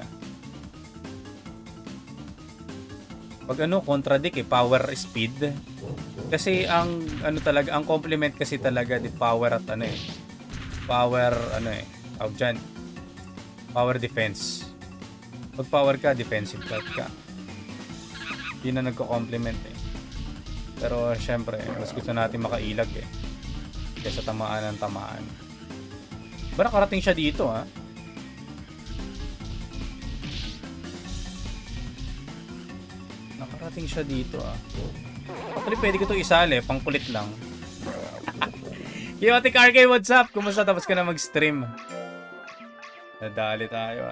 Pag contradict power speed. Kasi ang talaga, ang complement kasi talaga di power at power power defense. Pag power ka, defensive ka. Yun na nagko-complement eh. Pero syempre, mas gusto natin makailag eh. Kaysa tamaan ng tamaan. Ba nakarating siya dito ha? Nakarating siya dito Actually, pwede ko ito isali. Pangkulit lang. Chaotic RK, what's up? Kumusta? Tapos ka na mag-stream. Nadali tayo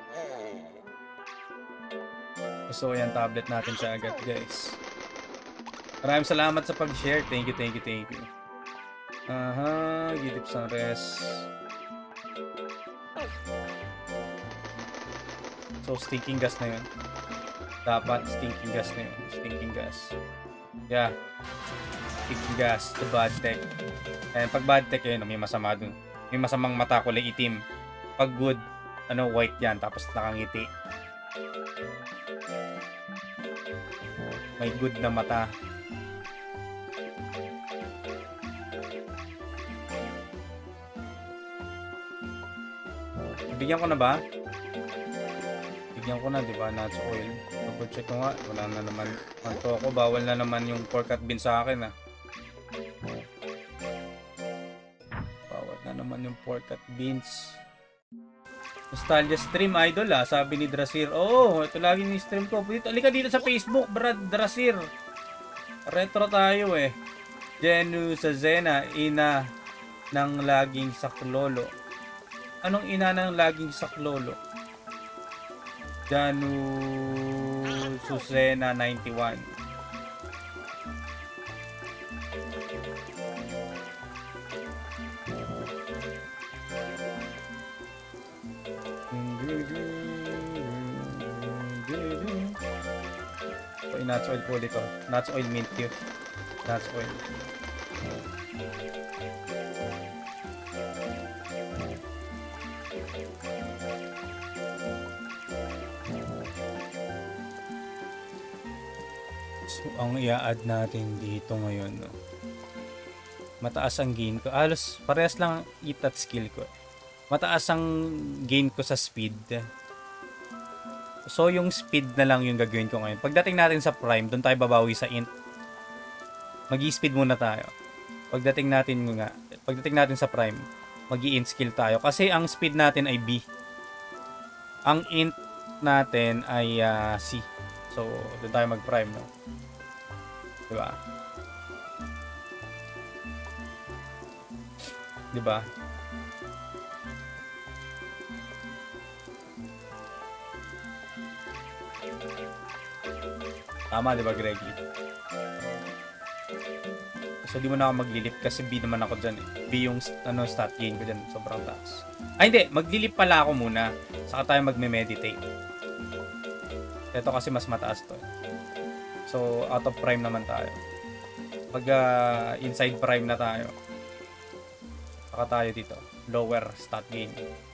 So, yan. Tablet natin siya agad, guys. Maraming salamat sa pag-share. Thank you. Gidip sang res. So, stinking gas na yun. Dapat stinking gas na yun. Stinking gas. Yeah. Stinking gas. The bad tech. And pag bad tech yun, may masama dun. May masamang mata, kulay itim. Pag good, white yan. Tapos nakangiti. May good na mata. Bigyan ko na ba? Bigyan ko na, di ba? Nuts oil. Double check ko nga. Wala na naman. Anto ako, bawal na naman yung pork at bean sa akin Bawal na naman naman yung pork at beans. Nostalgia stream, idol sabi ni Drasir. Ito lagi yung stream ko. Halika dito sa Facebook, Brad Drasir. Retro tayo Jenu sa Zena, ina ng laging saklolo. Anong ina ng laging saklolo? Janu Susena 91. Nuts oil po dito. Nuts oil mint cute. Nuts oil. So, ang i-add natin dito ngayon, mataas ang gain ko. Halos parehas lang eat at skill ko. Mataas ang gain ko sa speed. So, yung speed na lang yung gagawin ko ngayon. Pagdating natin sa prime, doon tayo babawi sa int. Mag-i-speed muna tayo. Pagdating natin sa prime, mag-i-int skill tayo. Kasi ang speed natin ay B. Ang int natin ay C. So, doon tayo mag-prime, no? Diba? Diba? Tama, di ba, Greggy? So, di mo na ako maglilip kasi B naman ako dyan B yung stat gain ko dyan. Sobrang taas. Ay, hindi. Maglilip pala ako muna. Saka tayo magme-meditate. Ito kasi mas mataas to. So, out of prime naman tayo. Pag inside prime na tayo. Saka tayo dito. Lower stat gain.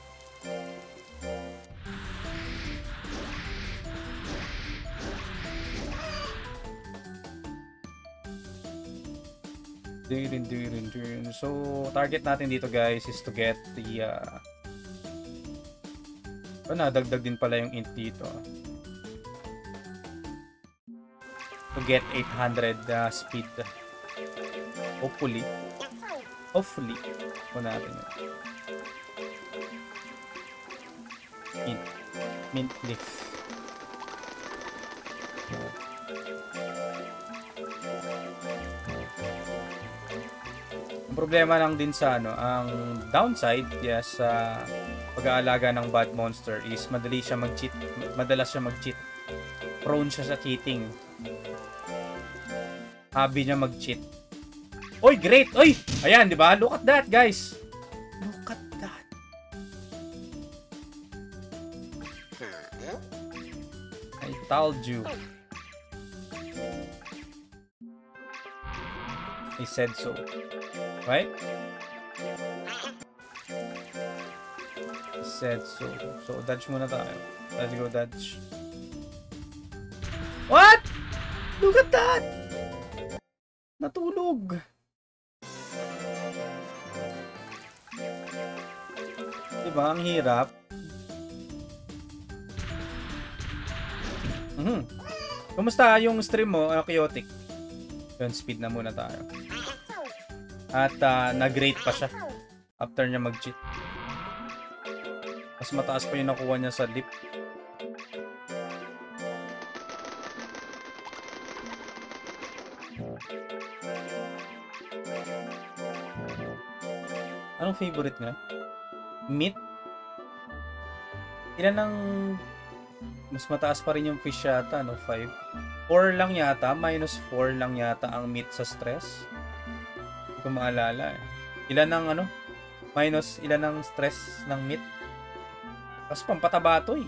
So, target natin dito guys is to get the nadagdag din pala yung int dito. To get 800 speed. Hopefully. Muna natin yun. Mint leaf. Ang problema lang din sa ang downside sa pag-aalaga ng bad monster is madalas siya mag-cheat. Prone siya sa cheating. Hobby niya mag-cheat. Oy, great! Oy! Ayan, di ba? Look at that, guys. Look at that. I told you. I said so. Right? I said so. So, dodge muna tayo. Let's go dodge. What? Look at that! Natulog. Diba? Ang hirap. Kumusta yung stream mo? Chaotic. Yun, speed na muna tayo. At nag-rate pa siya after niya mag-cheat. Mas mataas pa yung nakuha niya sa lip. Anong favorite niya? Meat? Ilan ang mas mataas pa rin yung fish yata, 5? 4 lang yata, minus 4 lang yata ang meat sa stress. Hindi ko maalala Ilan ang minus ilan ang stress ng meat? Tapos pampataba to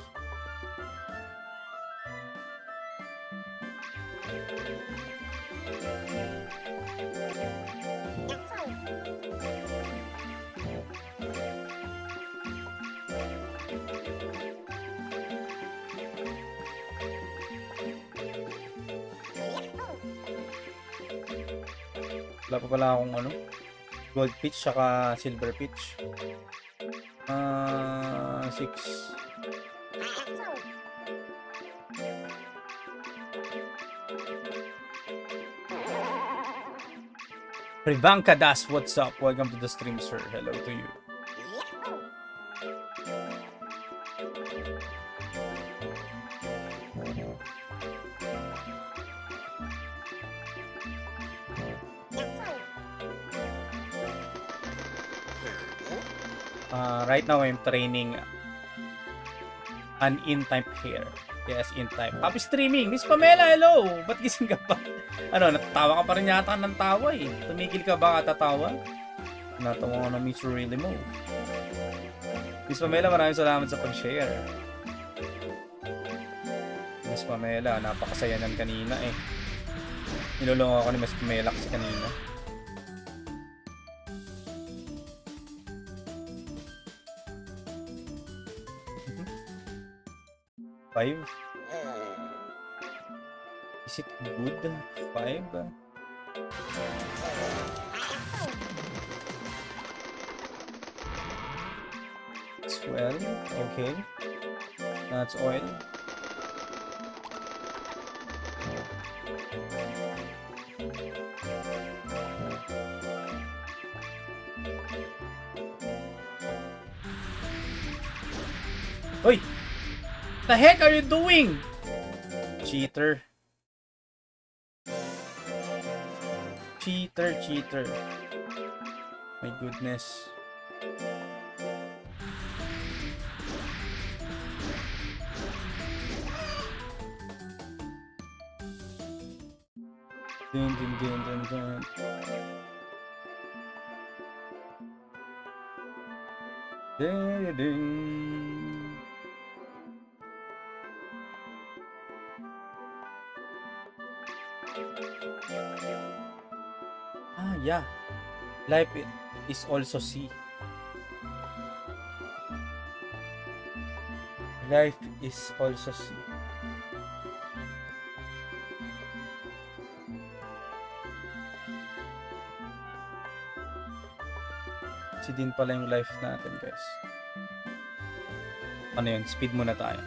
Wala pa pala akong gold pitch saka silver pitch. 6. Privanka Das, what's up? Welcome to the stream, sir. Hello to you. Right now, I'm training an in-type hair. Yes, in-type. Happy streaming! Miss Pamela, hello! Ba't gising ka pa? Ano, natawa ka pa rin yata ng tawa eh. Tumigil ka ba katatawa? Natawa ko na Miss Really mo. Miss Pamela, maraming salamat sa pag-share. Miss Pamela, napakasaya nan kanina eh. Nilolong ako ni Miss Pamela kasi kanina. Five? Is it good? 5? Swell. Okay. That's oil. Oi! The heck are you doing? Cheater. Cheater. My goodness. Dun. Ding. Yeah. Life is also C. Life is also C. C din pala yung life natin, guys. Ano yun? Speed muna tayo.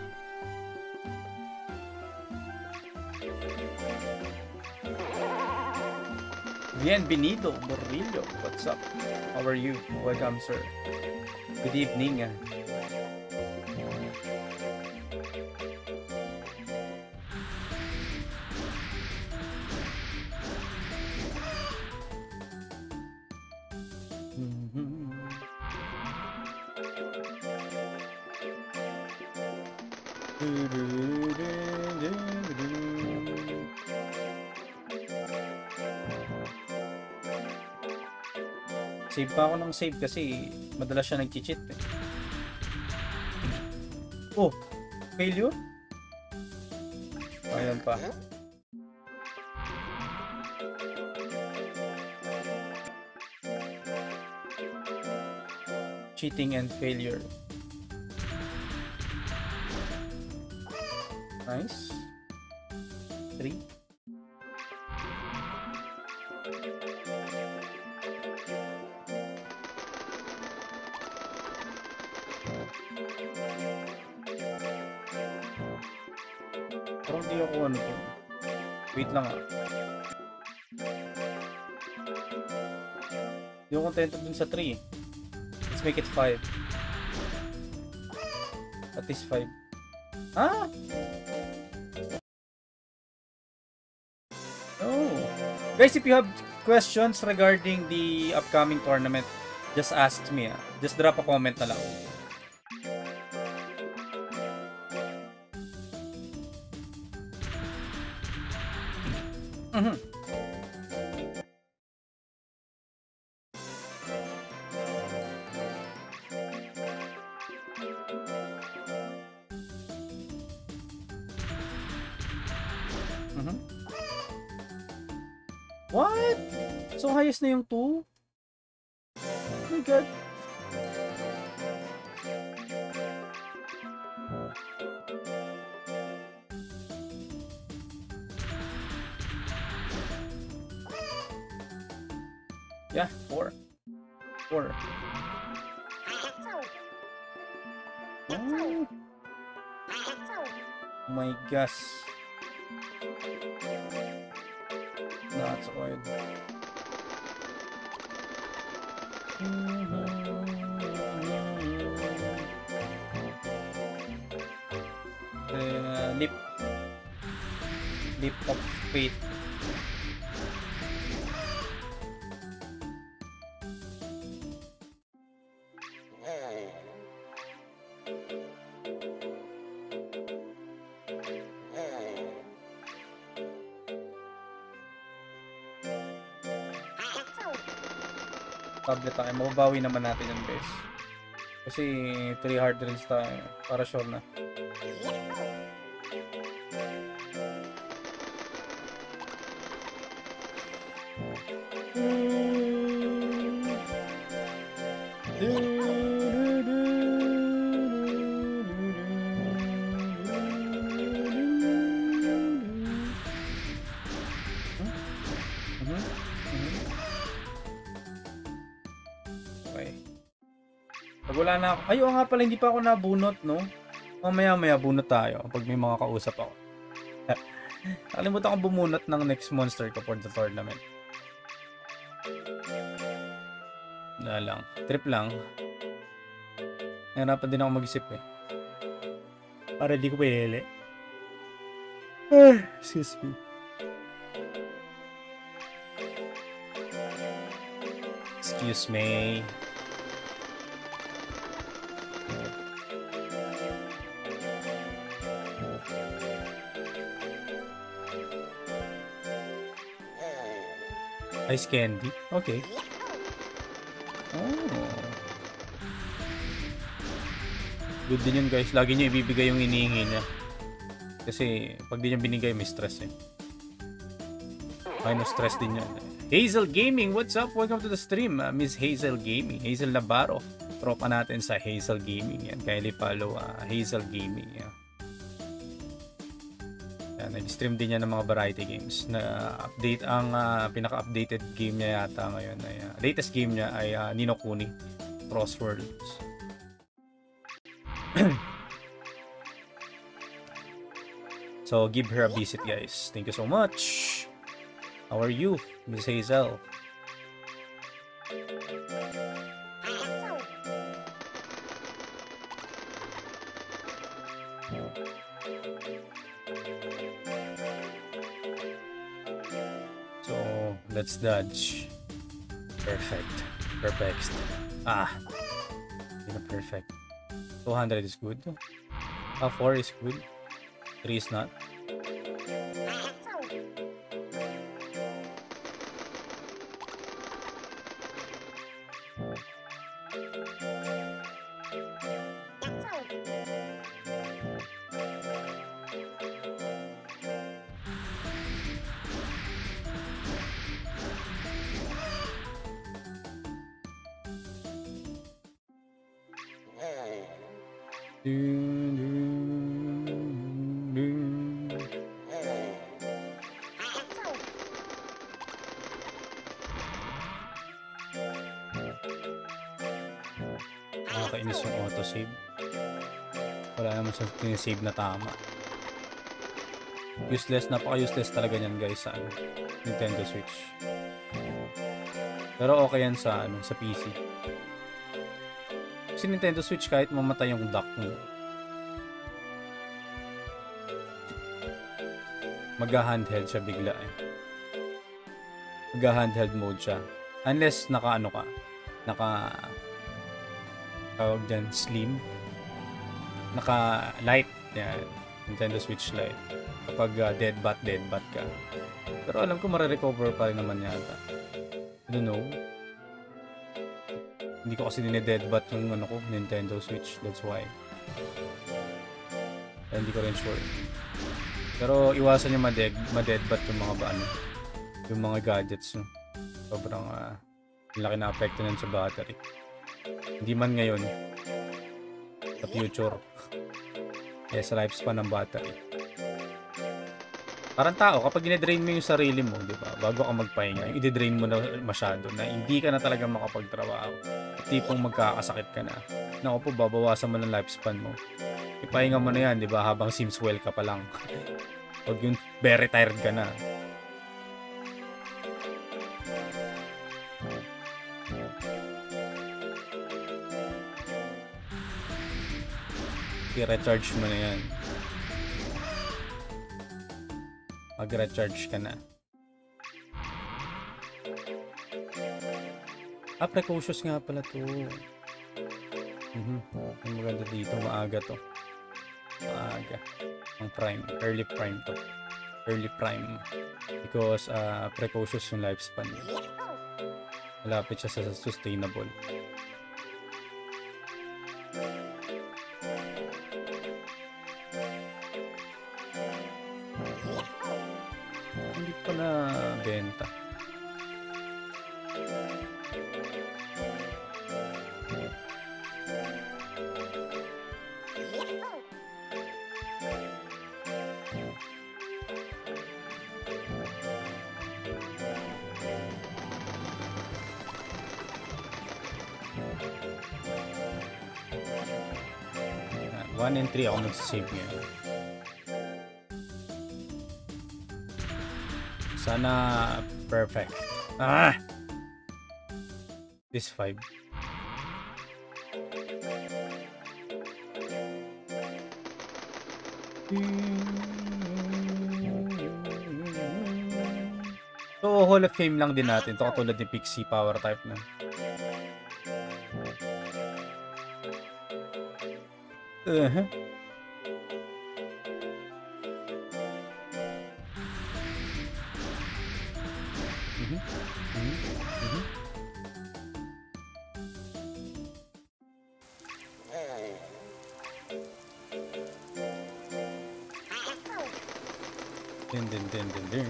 Bienvenido, Murillo. What's up? How are you? Welcome, sir. Good evening. Save pa ako ng save kasi madalas siya nag-cheat eh. Oh, failure? Ayan pa. Cheating and failure. Nice. 3. Parang di ako ano to. Wait lang ah. Di ako contento dun sa 3. Let's make it 5. At least 5. Ah! Oh. Guys, if you have questions regarding the upcoming tournament, just ask me ah. Just drop a comment na lang. What? So highest na yung 2? Oh my god. Yeah, 4. Oh my gosh. That's oil. Leap of faith. tablet tayo. Mababawi naman natin yan, guys. Kasi 3 hard drills tayo. Para sure na. Pag wala na ako. Ay, oo nga pala, hindi pa ako nabunot, no? Mamaya-maya bunot tayo pag may mga kausap ako. Nakalimutan ko bumunot ng next monster ko for the tournament. Wala lang. Trip lang. Nahirapan din ako mag-isip eh. Para di ko pahili. Excuse me. Excuse me. Ice candy? Okay. Oh. Good din yun, guys. Lagi niya ibibigay yung inihingi niya. Kasi pag di niya binigay, may stress eh. Ay, no stress din yan. Hazel Gaming, what's up? Welcome to the stream, Miss Hazel Gaming. Hazel Navarro. Tropa natin sa Hazel Gaming. Yan, kindly follow Hazel Gaming. Yan. Nag-stream din niya ng mga variety games. Na update ang pinaka-updated game niya yata ngayon ay latest game niya ay Ni no Kuni Crosswords. So give her a visit, guys. Thank you so much. How are you, Miss Hazel? Let's dodge. Perfect. Perfect. Perfect. 200 is good. 4 is good. 3 is not. Nakakainis yung auto-save. Wala naman siya tinisave na tama. Useless, napaka-useless talaga niyan, guys, sa Nintendo Switch. Pero okay yan sa sa PC. Kasi Nintendo Switch, kahit mamatay yung dock mo, mag-handheld siya bigla eh. Mag-handheld mode siya. Unless naka tawag dyan, slim. Naka light. Yan. Nintendo Switch Lite. Kapag dead bat ka. Pero alam ko marirecover pa rin naman yata. I don't know. Hindi ko kasi dine-deadbat yung Nintendo Switch. That's why. Hindi ko rin sure. Pero iwasan nyo ma-deadbat yung mga yung mga gadgets. No? Sobrang laki na apekto nun sa battery. Hindi man ngayon. Sa future. Sa lifespan ng battery. Parang tao, kapag ine-drain mo yung sarili mo, di ba? Bago ka magpahinga, yung i-drain mo na masyado na hindi ka na talaga makapagtrabaho. Tipong magkakasakit ka na. Naku po, babawasan mo ng lifespan mo. Ipahinga mo na yan, di ba? Habang seems well ka pa lang. Pag yung very tired ka na. I-recharge mo na yan. Mag-recharge ka na. Precocious nga pala to. Ang maganda dito, maaga to. Maaga. Ang prime. Early prime to. Early prime. Because precocious yung lifespan. Malapit siya sa sustainable. Hindi pa na benta. Yan, 1 and 3 ako magsisave ngayon. Sana perfect. This 5. So, Hall of Fame lang din natin. Ito katulad ni Pixie, power type na. Din.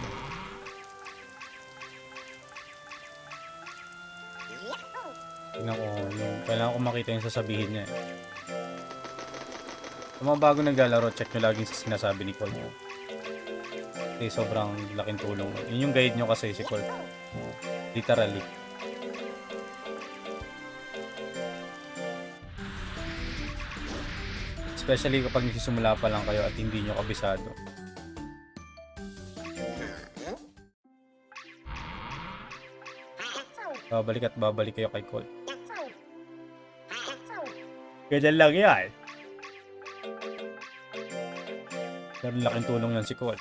Tingnan ko yung kailangan ko makita yung sasabihin niya. Sa mga bago naglalaro, check nyo lagi sa sinasabi ni Colt. Kasi sobrang laking tulong. Yun yung guide nyo kasi si Colt. Literally. Especially kapag nagsisimula pa lang kayo at hindi nyo kabisado. Babalik at babalik kayo kay Colt. Ganyan lang yan. Pero laking tulong yan si Colt.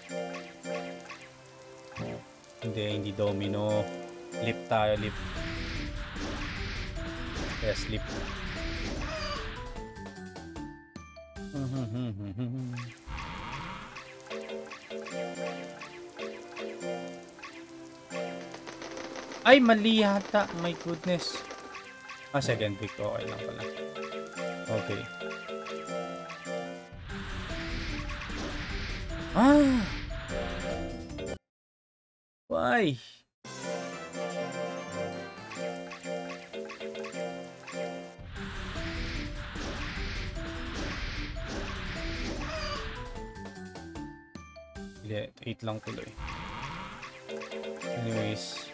Hindi domino. Lip tayo, lip. Yes, lip. Ay, mali yata. My goodness. Second pick. Okay lang pala. Okay. Why? Hindi, 8 lang tuloy. Anyways.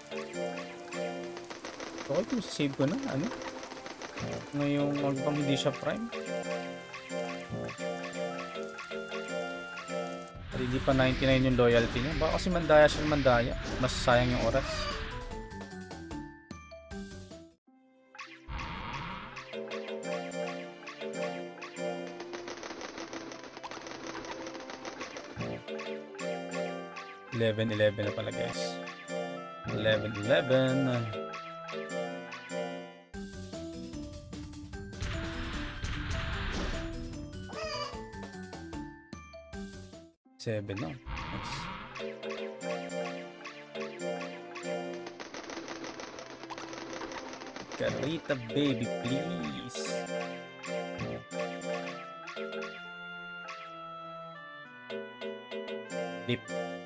Okay, kung save ko na, ano? Ngayong magbang hindi siya prime. Pero hindi pa 99 yung loyalty niya. Baka kasi mandaya siya, mandaya. Mas sayang yung oras. $11 na pala, guys. 11 7 na. Nice. Carita baby, please. Dip.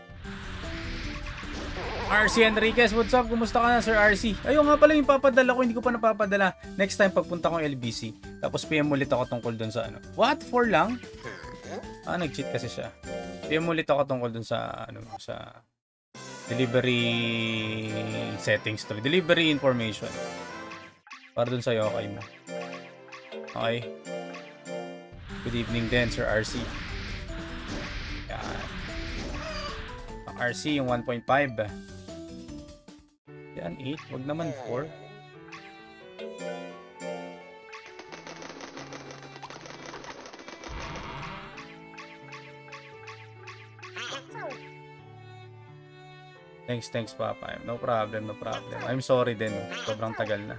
RC Enriquez, what's up? Kumusta ka na, Sir RC? Ayun nga pala yung papadala ko, hindi ko pa napapadala. Next time pagpunta ko ng LBC, tapos PM ulit ako tungkol dun sa ano. What? 4 lang? Nag-cheat kasi siya. PM ulit ako tungkol dun sa ano, sa delivery settings to. Delivery information. Para dun sa yokai mo. Okay. Good evening din, Sir RC. Yan. Ang RC yung 1.5. Yan, 8. Wag naman 4. Thanks, Papa. No problem. I'm sorry din. Sobrang tagal na.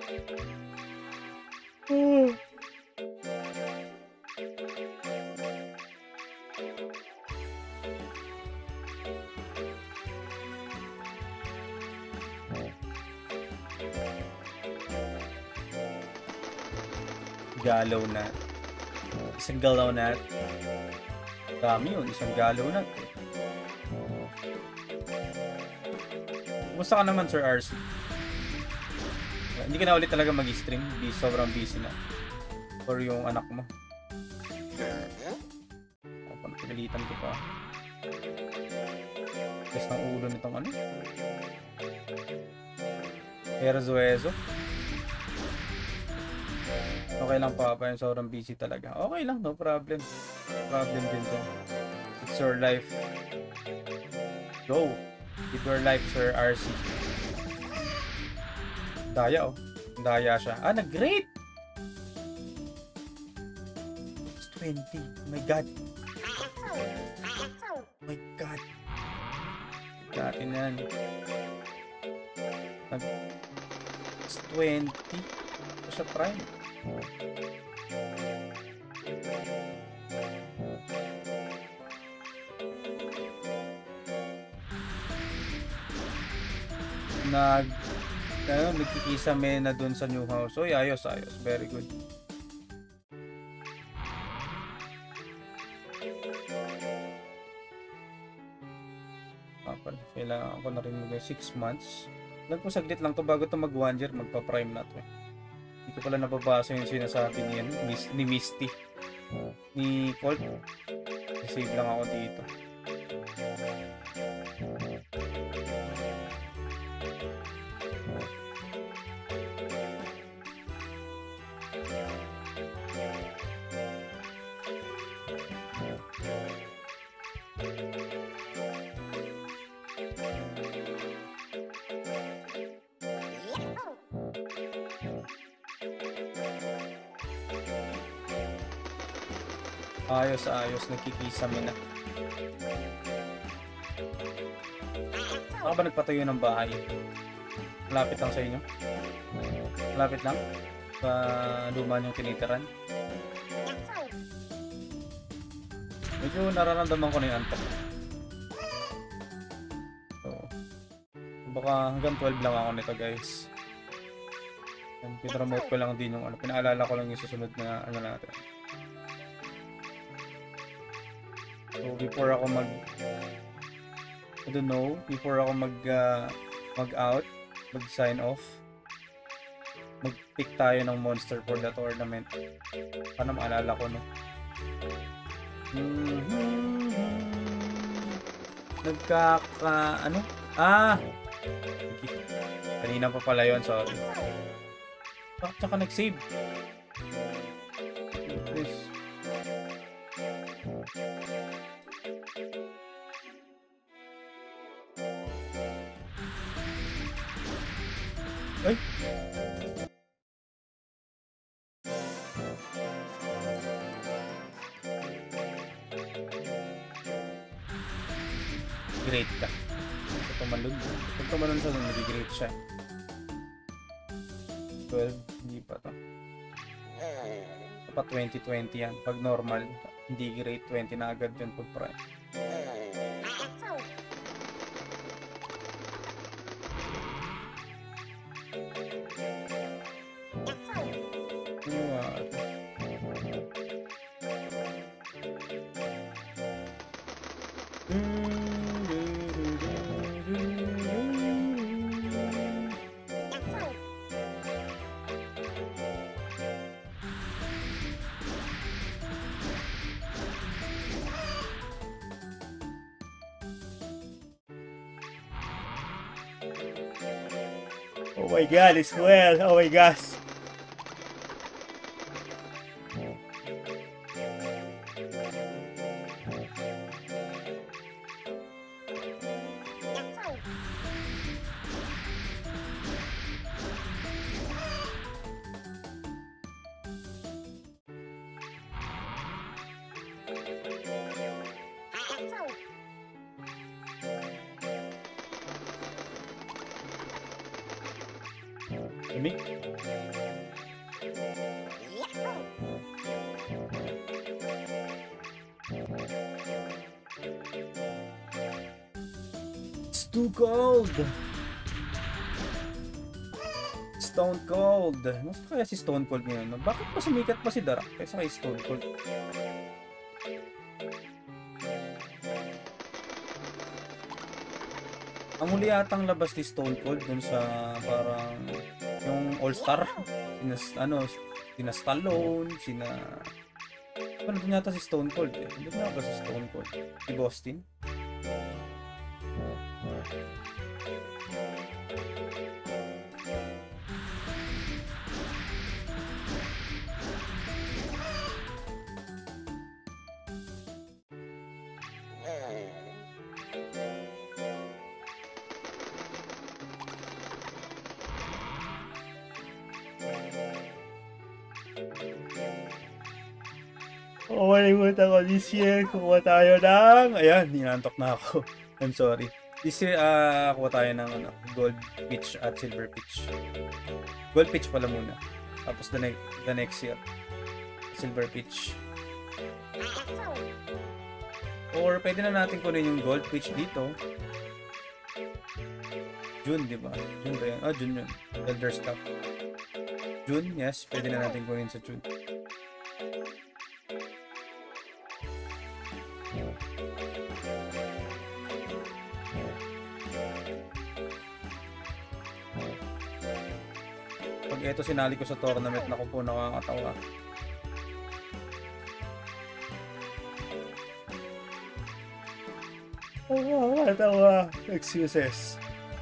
Galaw na. Isang galaw na. Dami yun. Isang galaw na. Kumusta ka naman, Sir RC? Hindi ka na ulit talaga mag-stream. Sobrang busy na. Or yung anak mo. Pinagalitan ko pa. Guess ng ulo nitong ano? Erzuezo. Okay lang Papa, yung sobrang busy talaga. Okay lang, no problem. Problem din dyan. It's your life. Go. It's your life, Sir RC. Daya oh. Daya siya. Ah, nag-great! It's 20. Oh my God. Oh my God. Natin yan. It's 20. Ito siya prime. Nagkikisame na dun sa new house. Oy, ayos. Very good. Kailangan ko na rin mag 6 months. Nagpusaglit lang to bago to mag 1 year. Magpa-prime na to. Hindi ko pala nababasa yung sinasabi ni Misty. Ni Colt. Save lang ako dito. Ayos, nagkikisame na. Baka ba nagpatayo ng bahay? Malapit lang sa inyo? Malapit lang? Luman yung tinitiran? Medyo nararamdaman ko na yung antok. So, baka hanggang 12 lang ako nito guys. Pinromote ko lang din yung ano. Pinaalala ko lang yung susunod na ano natin. So before ako before ako mag-out, mag-sign off, mag-pick tayo ng monster for the tournament. Paano maalala ko, no? Ano? Kanina pa pala yun, sorry. Tsaka nag-save. Please. Ay! Great ka. Pag tumalun siya, nag-great siya. 12, hindi pa to. Dapat 2020 yan. Pag normal, hindi great 20 na agad yun pag prime. Oh my God, it's well. Oh my gosh. Lamig. It's too cold. Stone Cold. Mas kaya si Stone Cold ngayon? Bakit pa sumikat pa si Darak kaysa kay Stone Cold? Ang huli yatang labas ni Stone Cold dun sa parang yung All-Star. Sina Stallone, ano dun yata si Stone Cold eh? Ano na ba si Stone Cold? Si Boston? Malimutan ko this year, kuha tayo ng... Ayan, ninantok na ako. I'm sorry. This year, kuha tayo ng gold pitch at silver pitch. Gold pitch pala muna. Tapos the next year, silver pitch. Or pwede na natin kunin yung gold pitch dito. June, di ba? June ba yan? June yun. Elder's Cup. June, yes. Pwede na natin kunin sa June. Pag ito sinali ko sa tournament, naku po, nakakatawa. Nakakatawa. Excuses.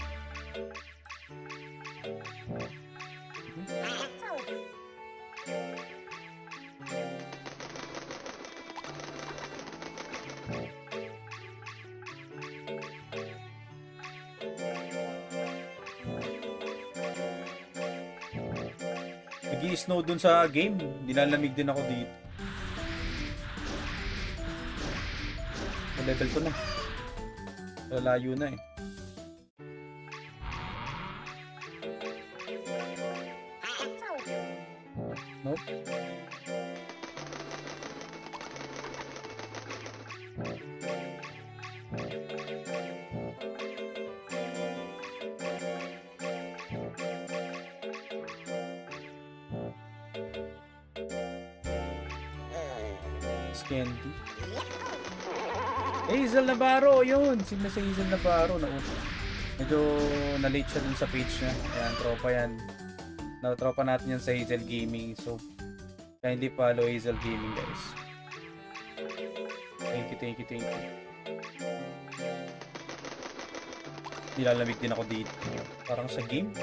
Nag-i-snow dun sa game. Nilalamig din ako dito. Level ko na. Lalayo na eh. Nope. Candy. Hazel Navarro, yun. Sino si Hazel Navarro? Medyo na-late siya dun sa page niya. Ayan, tropa yan. Tropa natin yan sa Hazel Gaming. So, kindly follow Hazel Gaming, guys. Thank you. Nilalamig din ako dito. Parang sa game.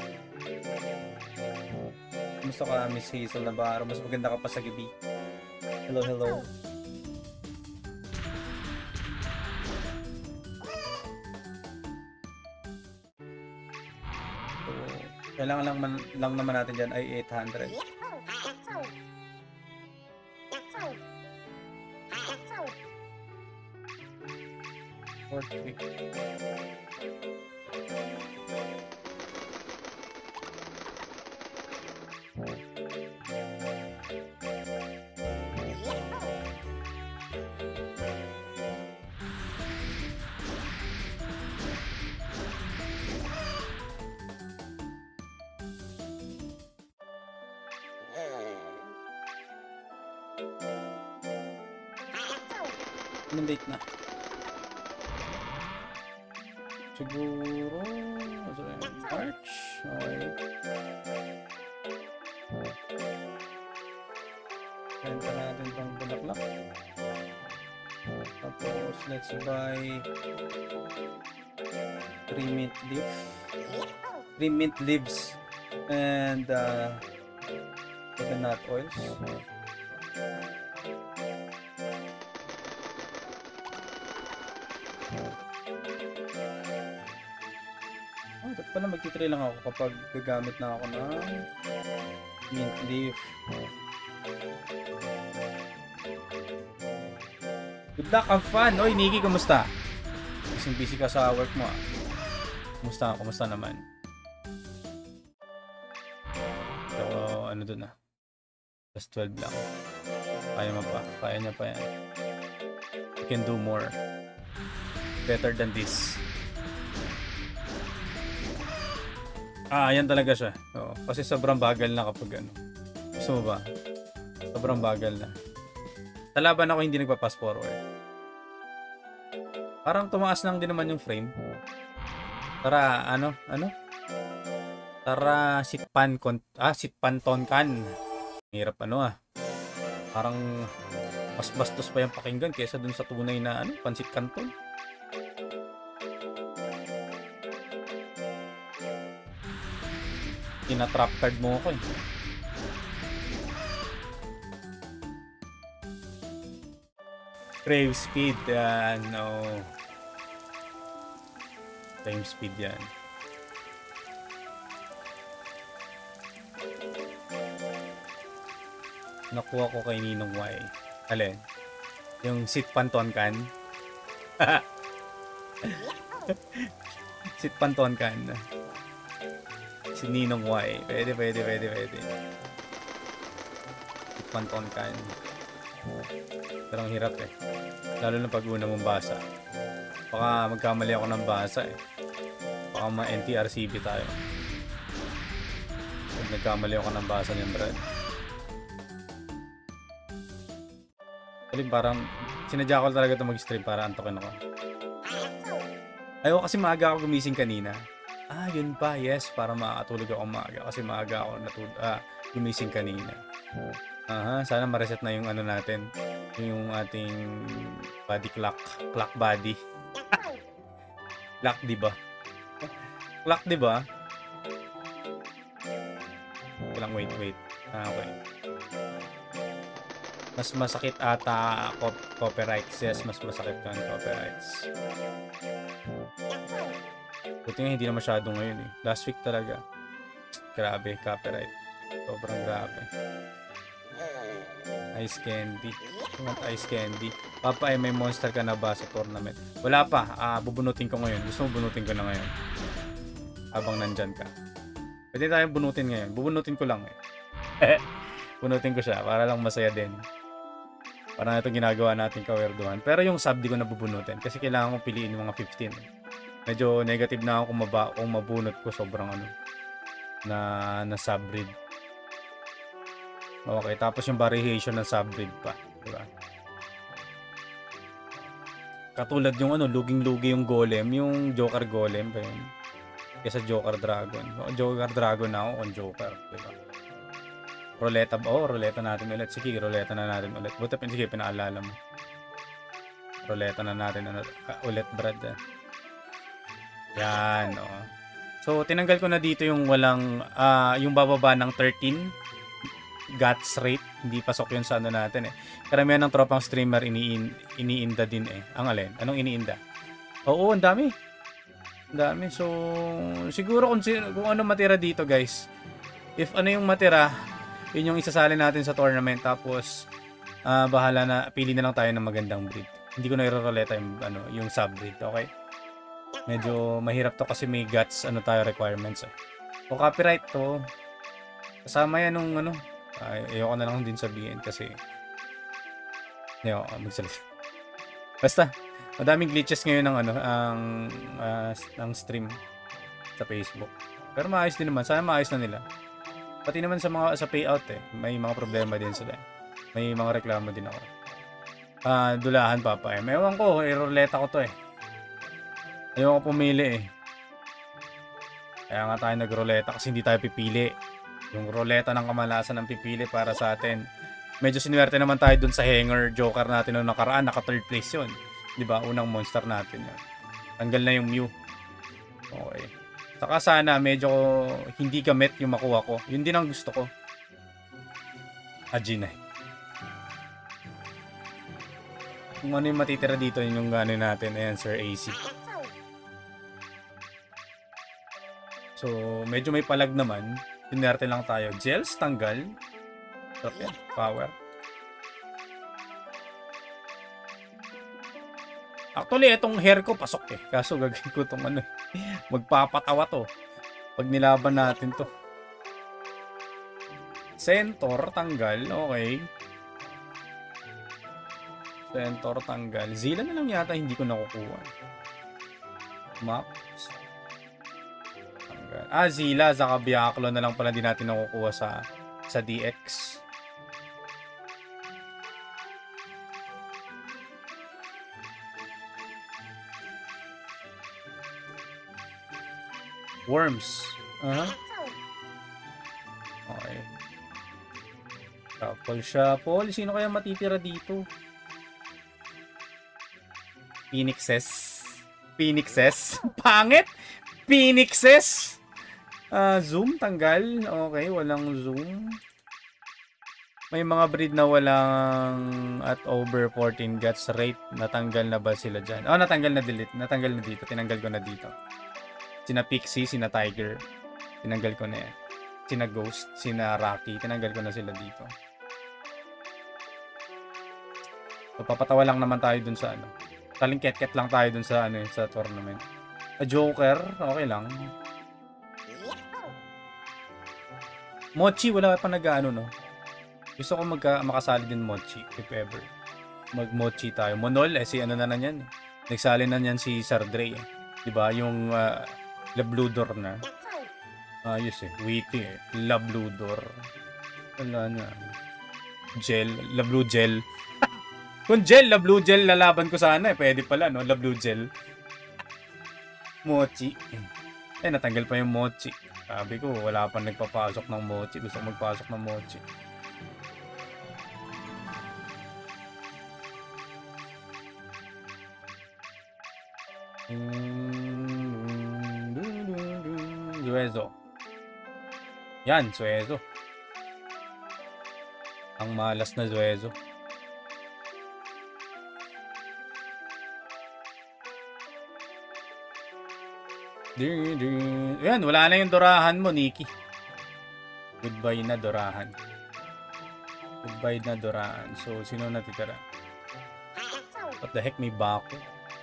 Kumusta ka, Miss Hazel Navarro? Mas maganda ka pa sa gabi. Hello. Kailangan lang naman natin dyan ay 800. Late na. Siguro March. Okay. Renta natin itong bulaklak. Tapos let's buy 3 mint leaves and coconut oils. Dapat pala magtitry lang ako kapag gagamit na ako ng mint leaf. Good luck, have fun! Oy, Nikki, kumusta? Busy ka sa work mo ah. Kumusta naman? ano dun ah. Plus 12 lang. Kaya mo pa. Kaya niya pa yan. You can do more. Better than this. Yan talaga siya. Oo. Kasi sobrang bagal na kapag ano. Gusto mo ba? Sobrang bagal na. Sa laban ako hindi nagpa-pass forward. Parang tumaas lang din naman yung frame. Tara, ano? Tara, sitpan tonkan. Hirap Parang mas bastos pa yung pakinggan kaysa dun sa tunay na pansit kanton. Tina-trap card mo ako eh. Crave speed yan, no. Crave speed yan. Nakuha ko kay Ninong Y. Alin? Yung sitpan tonkan. Sitpan tonkan. Si Ninong Y. Pwede. Sitpan tonkan. Pero ang hirap eh. Lalo na pag una mong basa. Baka magkamali ako ng basa eh. Baka ma-NTRCB tayo. Pag nagkamali ako ng basa niyan, Brad. Actually, parang sinadya ko talaga ito mag-stream para antokin ako. Ayaw kasi maaga ako gumising kanina. Yun pa, yes. Para makakatulog ako maaga. Kasi maaga ako gumising kanina. Sana ma-reset na yung natin. Yung ating body clock. Clock body. Clock, diba? Clock, diba? Wait. Okay. Mas masakit ata copyrights. Yes, mas masakit kan copyrights. Buti nga hindi na masyado ngayon eh. Last week talaga. Grabe, copyright. Sobrang grabe. Ice candy. Ice candy. Papa, may monster ka na ba sa tournament? Wala pa. Bubunutin ko ngayon. Gusto mo bunutin ko na ngayon? Habang nandyan ka. Pwede tayong bunutin ngayon. Bubunutin ko lang eh. Bunutin ko siya para lang masaya din. Parang ito ginagawa natin kawerduhan. Pero yung sub di ko nabubunutin. Kasi kailangan kong piliin yung mga 15. Medyo negative na ako kung mabunot ko sobrang na subbreed. Okay, tapos yung variation ng subbreed pa. Diba? Katulad yung luging-lugi yung golem. Yung Joker golem pa yun. Kesa Joker dragon. Joker dragon na ako kung Joker. Diba? Roleta natin ulit. Sige, roleta na natin ulit. Buti sige, pinaalala mo. Roleta na natin ulit, Brad. Yan, So, tinanggal ko na dito yung yung bababa ng 13 guts rate. Hindi pasok yun sa natin eh. Karamihan ng tropang streamer iniinda din eh. Ang alin? Anong iniinda? Oo, ang dami. Ang dami. So, siguro kung ano matira dito, guys. If ano yung matira, yun yung isasali natin sa tournament. Tapos, bahala na. Pili na lang tayo ng magandang breed. Hindi ko na iroroleta yung sub-breed. Okay? Medyo mahirap to kasi may guts tayo requirements eh. O copyright to. Kasama yan nung ayoko na lang din sabihin kasi magsalita. Basta, madaming glitches ngayon ng stream sa Facebook. Pero maayos din naman. Sana maayos na nila. Pati naman sa payout eh. May mga problema din sila. May mga reklamo din ako. Dulahan papa eh. Ewan ko, iroleta ko to eh. Ayaw ko pumili eh. Kaya nga tayo nagroleta kasi hindi tayo pipili. Yung roleta ng kamalasan ang pipili para sa atin. Medyo sinuwerte naman tayo dun sa hanger Joker natin noong nakaraan. Naka third place yun. Diba? Unang monster natin yun. Tanggal na yung Mew. Okay. Saka sana medyo hindi gamit yung makuha ko. Yun din ang gusto ko. Ajinay. Kung ano yung matitira dito, yun yung gano'n natin. Ayan, Sir AC. So, medyo may palag naman. Pinerte lang tayo. Gels, tanggal. Sarap yan. Power. Actually, itong hair ko pasok eh. Kaso gagawin ko itong magpapatawa to. Pag nilaban natin to. Centaur, tanggal. Okay. Centaur, tanggal. Zilla na lang yata hindi ko nakukuha. Maps. Tanggal. Zilla. Saka Biaklo na lang pala din natin nakukuha sa DX. Worms. Okay. Shuffle. Sino kaya matitira dito? Phoenixes. Pangit! Phoenixes! Zoom, tanggal. Okay, walang zoom. May mga breed na walang at over 14 guts rate. Natanggal na ba sila dyan? Natanggal na delete. Natanggal na dito. Tinanggal ko na dito. Sina Pixie, sina Tiger. Tinanggal ko na yan. Sina Ghost, sina Rocky. Tinanggal ko na sila dito. So, papatawa lang naman tayo dun sa Talingket-ket lang tayo dun sa sa tournament. Joker, okay lang. Mochi, wala pa no? Gusto ko makasali din Mochi, if ever. Mag-Mochi tayo. Monol, si na yan. Nagsali na yan si Sardre. Diba? Yung Labludor na. Ayos witty Labludor. Wala na. Gel. Lablu gel. Kung gel, Lablu gel lalaban ko sana Pwede pala, no? Lablu gel. Mochi. Natanggal pa yung Mochi. Sabi ko, wala pa nagpapasok ng Mochi. Gusto ko magpasok ng Mochi. Zuezo. Yan, Zuezo. Ang malas na Zuezo. Yan, wala na yung dorahan mo, Nikki. Goodbye na dorahan. Goodbye na dorahan. So, sino natitira? What the heck, may Baku.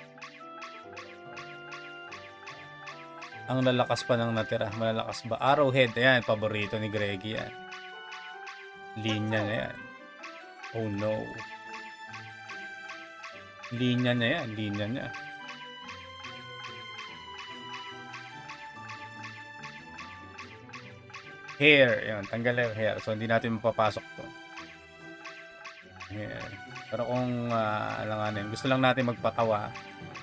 Ang lalakas pa nang natira. Malalakas ba? Arrowhead. Ayan, paborito ni Greggy yan. Linya na yan. Oh no. Linya na yan. Linya na. Hair. Ayan, tanggal yung hair. So, hindi natin mapapasok to. Ayan. Pero kung, alanganin, gusto lang natin magpatawa.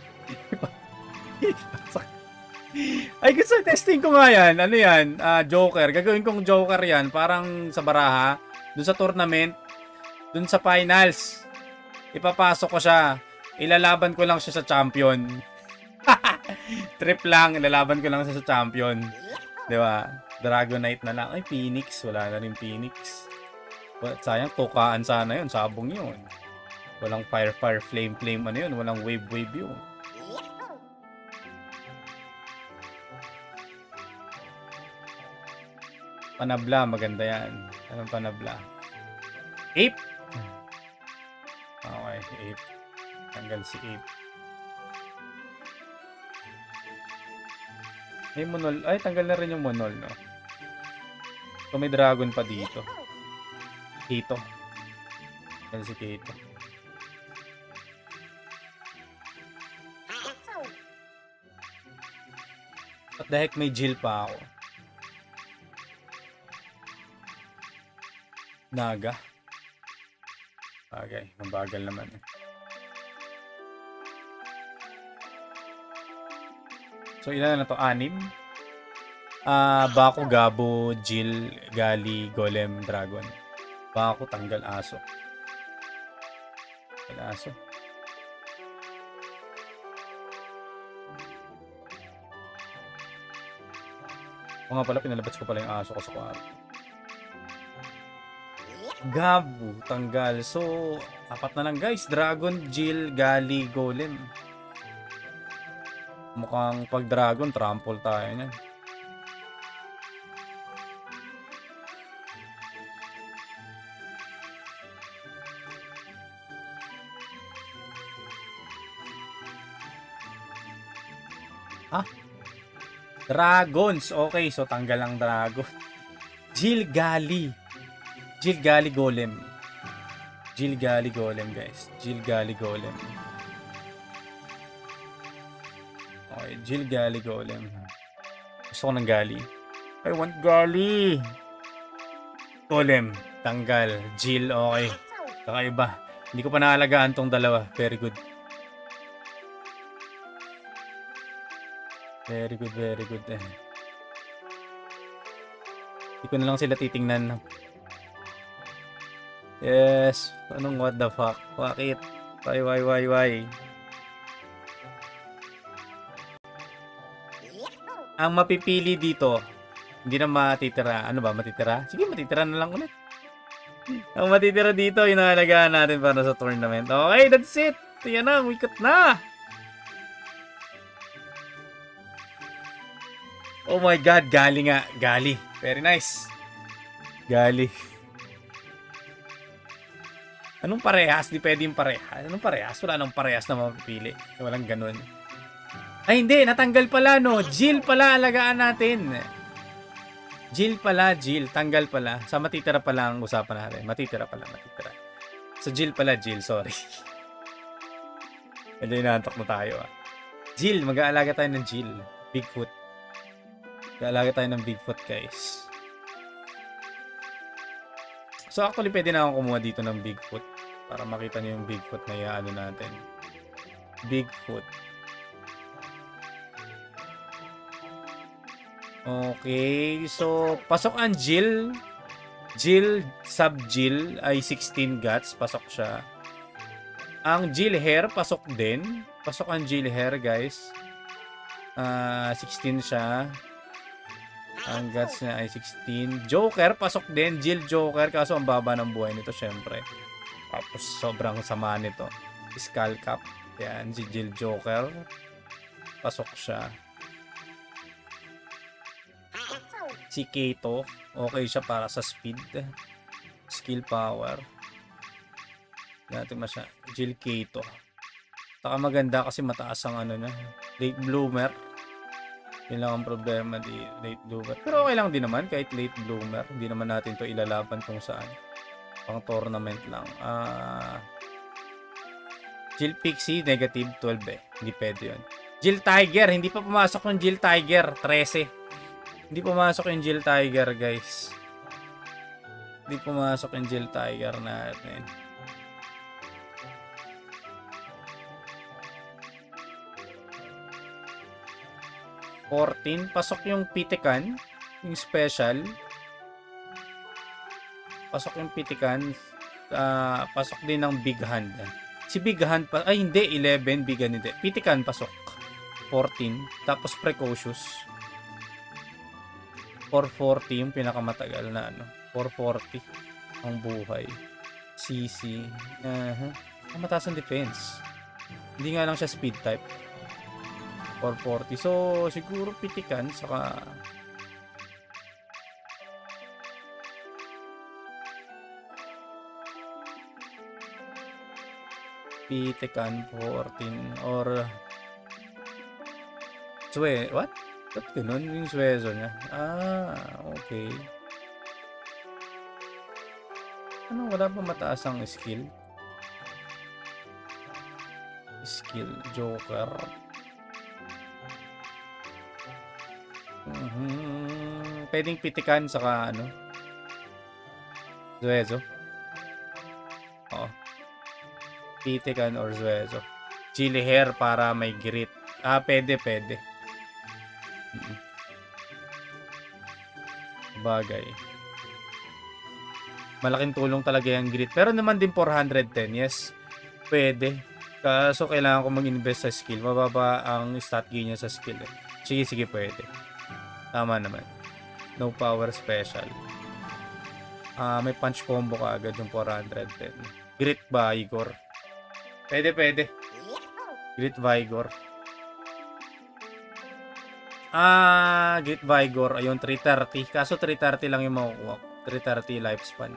Ay, gusto testing ko nga yan. Ano yan? Joker. Gagawin kong Joker yan. Parang sa baraha. Doon sa tournament. Doon sa finals. Ipapasok ko siya. Ilalaban ko lang siya sa champion. Trip lang. Ilalaban ko lang siya sa champion. Diba? Dragonite na lang. Ay, Phoenix. Wala na rin Phoenix. But sayang, tukaan sana yun. Sabong yun. Walang fire, flame. Ano yun? Walang wave yun. Panabla, maganda yan. Anong panabla? Ape! Okay, Ape. Tanggal si Ape. May Monol. Ay, tanggal na rin yung Monol, no? So, may dragon pa dito. Kito. Tanggal si Kito. What the heck, may Jill pa ako. Naga. Okay, mabagal naman. So, ilan na to? 6? Baku, Gabo, Jill, Gali, Golem, Dragon. Baku, tanggal, aso. Tanggal, aso. O nga pala, pinalabas ko pala yung aso ko sa kwarto. Gabu, tanggal. So, 4 na lang guys. Dragon, Jill, Gali, Golem. Mukhang pag Dragon, trample tayo niyan. Dragons. Okay, so tanggal ang Dragon. Jill, Gali. Jilgali Golem. Jilgali Golem, guys. Jilgali Golem. Okay, Jilgali Golem. Gusto ko ng gali. I want gali. Golem. Tanggal. Jil, okay. Kakaiba. Hindi ko pa naalagaan tong dalawa. Very good. Very good, very good. Hindi ko na lang sila titingnan. Yes. Anong what the fuck? Bakit? Why? Ang mapipili dito, hindi na matitira. Ano ba? Matitira? Sige, matitira na lang ulit. Ang matitira dito, inaalagaan natin para sa tournament. Okay, that's it. Yan na, wicket na. Oh my God, gali nga. Gali. Very nice. Gali. Anong parehas? Di pwede yung parehas. Anong parehas? Wala nang parehas na mapipili. Walang ganun. Ay, hindi. Natanggal pala, no? Jill pala, alagaan natin. Jill pala, Jill. Tanggal pala. Sa matitira pala ang usapan natin. Matitira pala, matitira. Sa Jill pala, Jill. Sorry. Medyo inaantok na tayo, ah. Jill. Mag-aalaga tayo ng Jill. Bigfoot. Mag-aalaga tayo ng Bigfoot, guys. So, actually, pwede na akong kumuha dito ng Bigfoot. Para makita niyo yung Bigfoot na iaano natin. Bigfoot. Okay. So, pasok ang Jill. Jill, sub-Jill ay 16 guts. Pasok siya. Ang Jill hair, pasok din. Pasok ang Jill hair, guys. 16 siya. Ang guts niya ay 16. Joker, pasok din. Jill Joker. Kaso ang baba ng buhay nito, syempre. Tapos sobrang sama nito. Skull Cap. Yan, si Jill Joker. Pasok siya. Si Kato. Okay siya para sa speed. Skill power. Natin masya. Jill Kato. Saka maganda kasi mataas ang ano na. Late bloomer. Yun lang ang problema di late bloomer. Pero okay lang din naman kahit late bloomer. Hindi naman natin to ilalaban kung saan. Pang tournament lang. Jill Pixie, negative 12 eh. Hindi pwede yun. Jill Tiger. Hindi pa pumasok yung Jill Tiger. 13. Hindi pumasok yung Jill Tiger, guys. Hindi pumasok yung Jill Tiger natin. Pasok yung Pitikan, yung special. Pasok yung Pitikan. Pasok din ng Big Hand. Si Big Hand pa, ay hindi, 11, Big Hand hindi. Pitikan pasok. 14. Tapos Precocious. 440 yung pinakamatagal na ano. 440 ang buhay. CC. Ang mataas ang defense. Hindi nga lang siya speed type. 440. So, siguro Pitikan saka Pitikan 14 or what? Ba't ganun yung swezo niya? Okay. Ano, wala pa mataas ang skill? Skill, Joker. Pwedeng Pitikan saka ano? Zuezo. Oo. Pitikan or Zuezo. Chili hair para may grit. Pwede. Bagay. Malaking tulong talaga yung grit. Pero naman din 410. Yes. Pwede. Kaso kailangan ko mag-invest sa skill. Mababa ang stat gain niya sa skill. Sige, pwede. Tama naman. No power special. May punch combo ka agad yung 410. Grit Vigor. Pwede. Grit Vigor. Grit Vigor. Ayun, 330. Kaso 330 lang yung makukuha. 330 lifespan.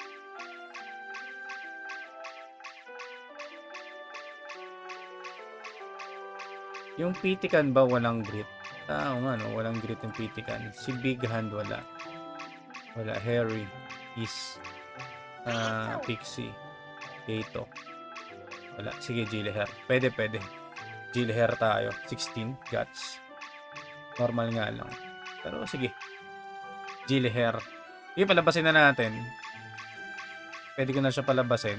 Yung Pitikan ba walang grit? Walang grit yung Pitikan. Si Big Hand wala. Harry is Pixie. Kato. Wala. Sige, Gilliher. Pwede. Gilliher tayo. 16 guts. Normal nga lang. Pero sige. Gilliher. Sige, palabasin na natin. Pwede ko na siya palabasin.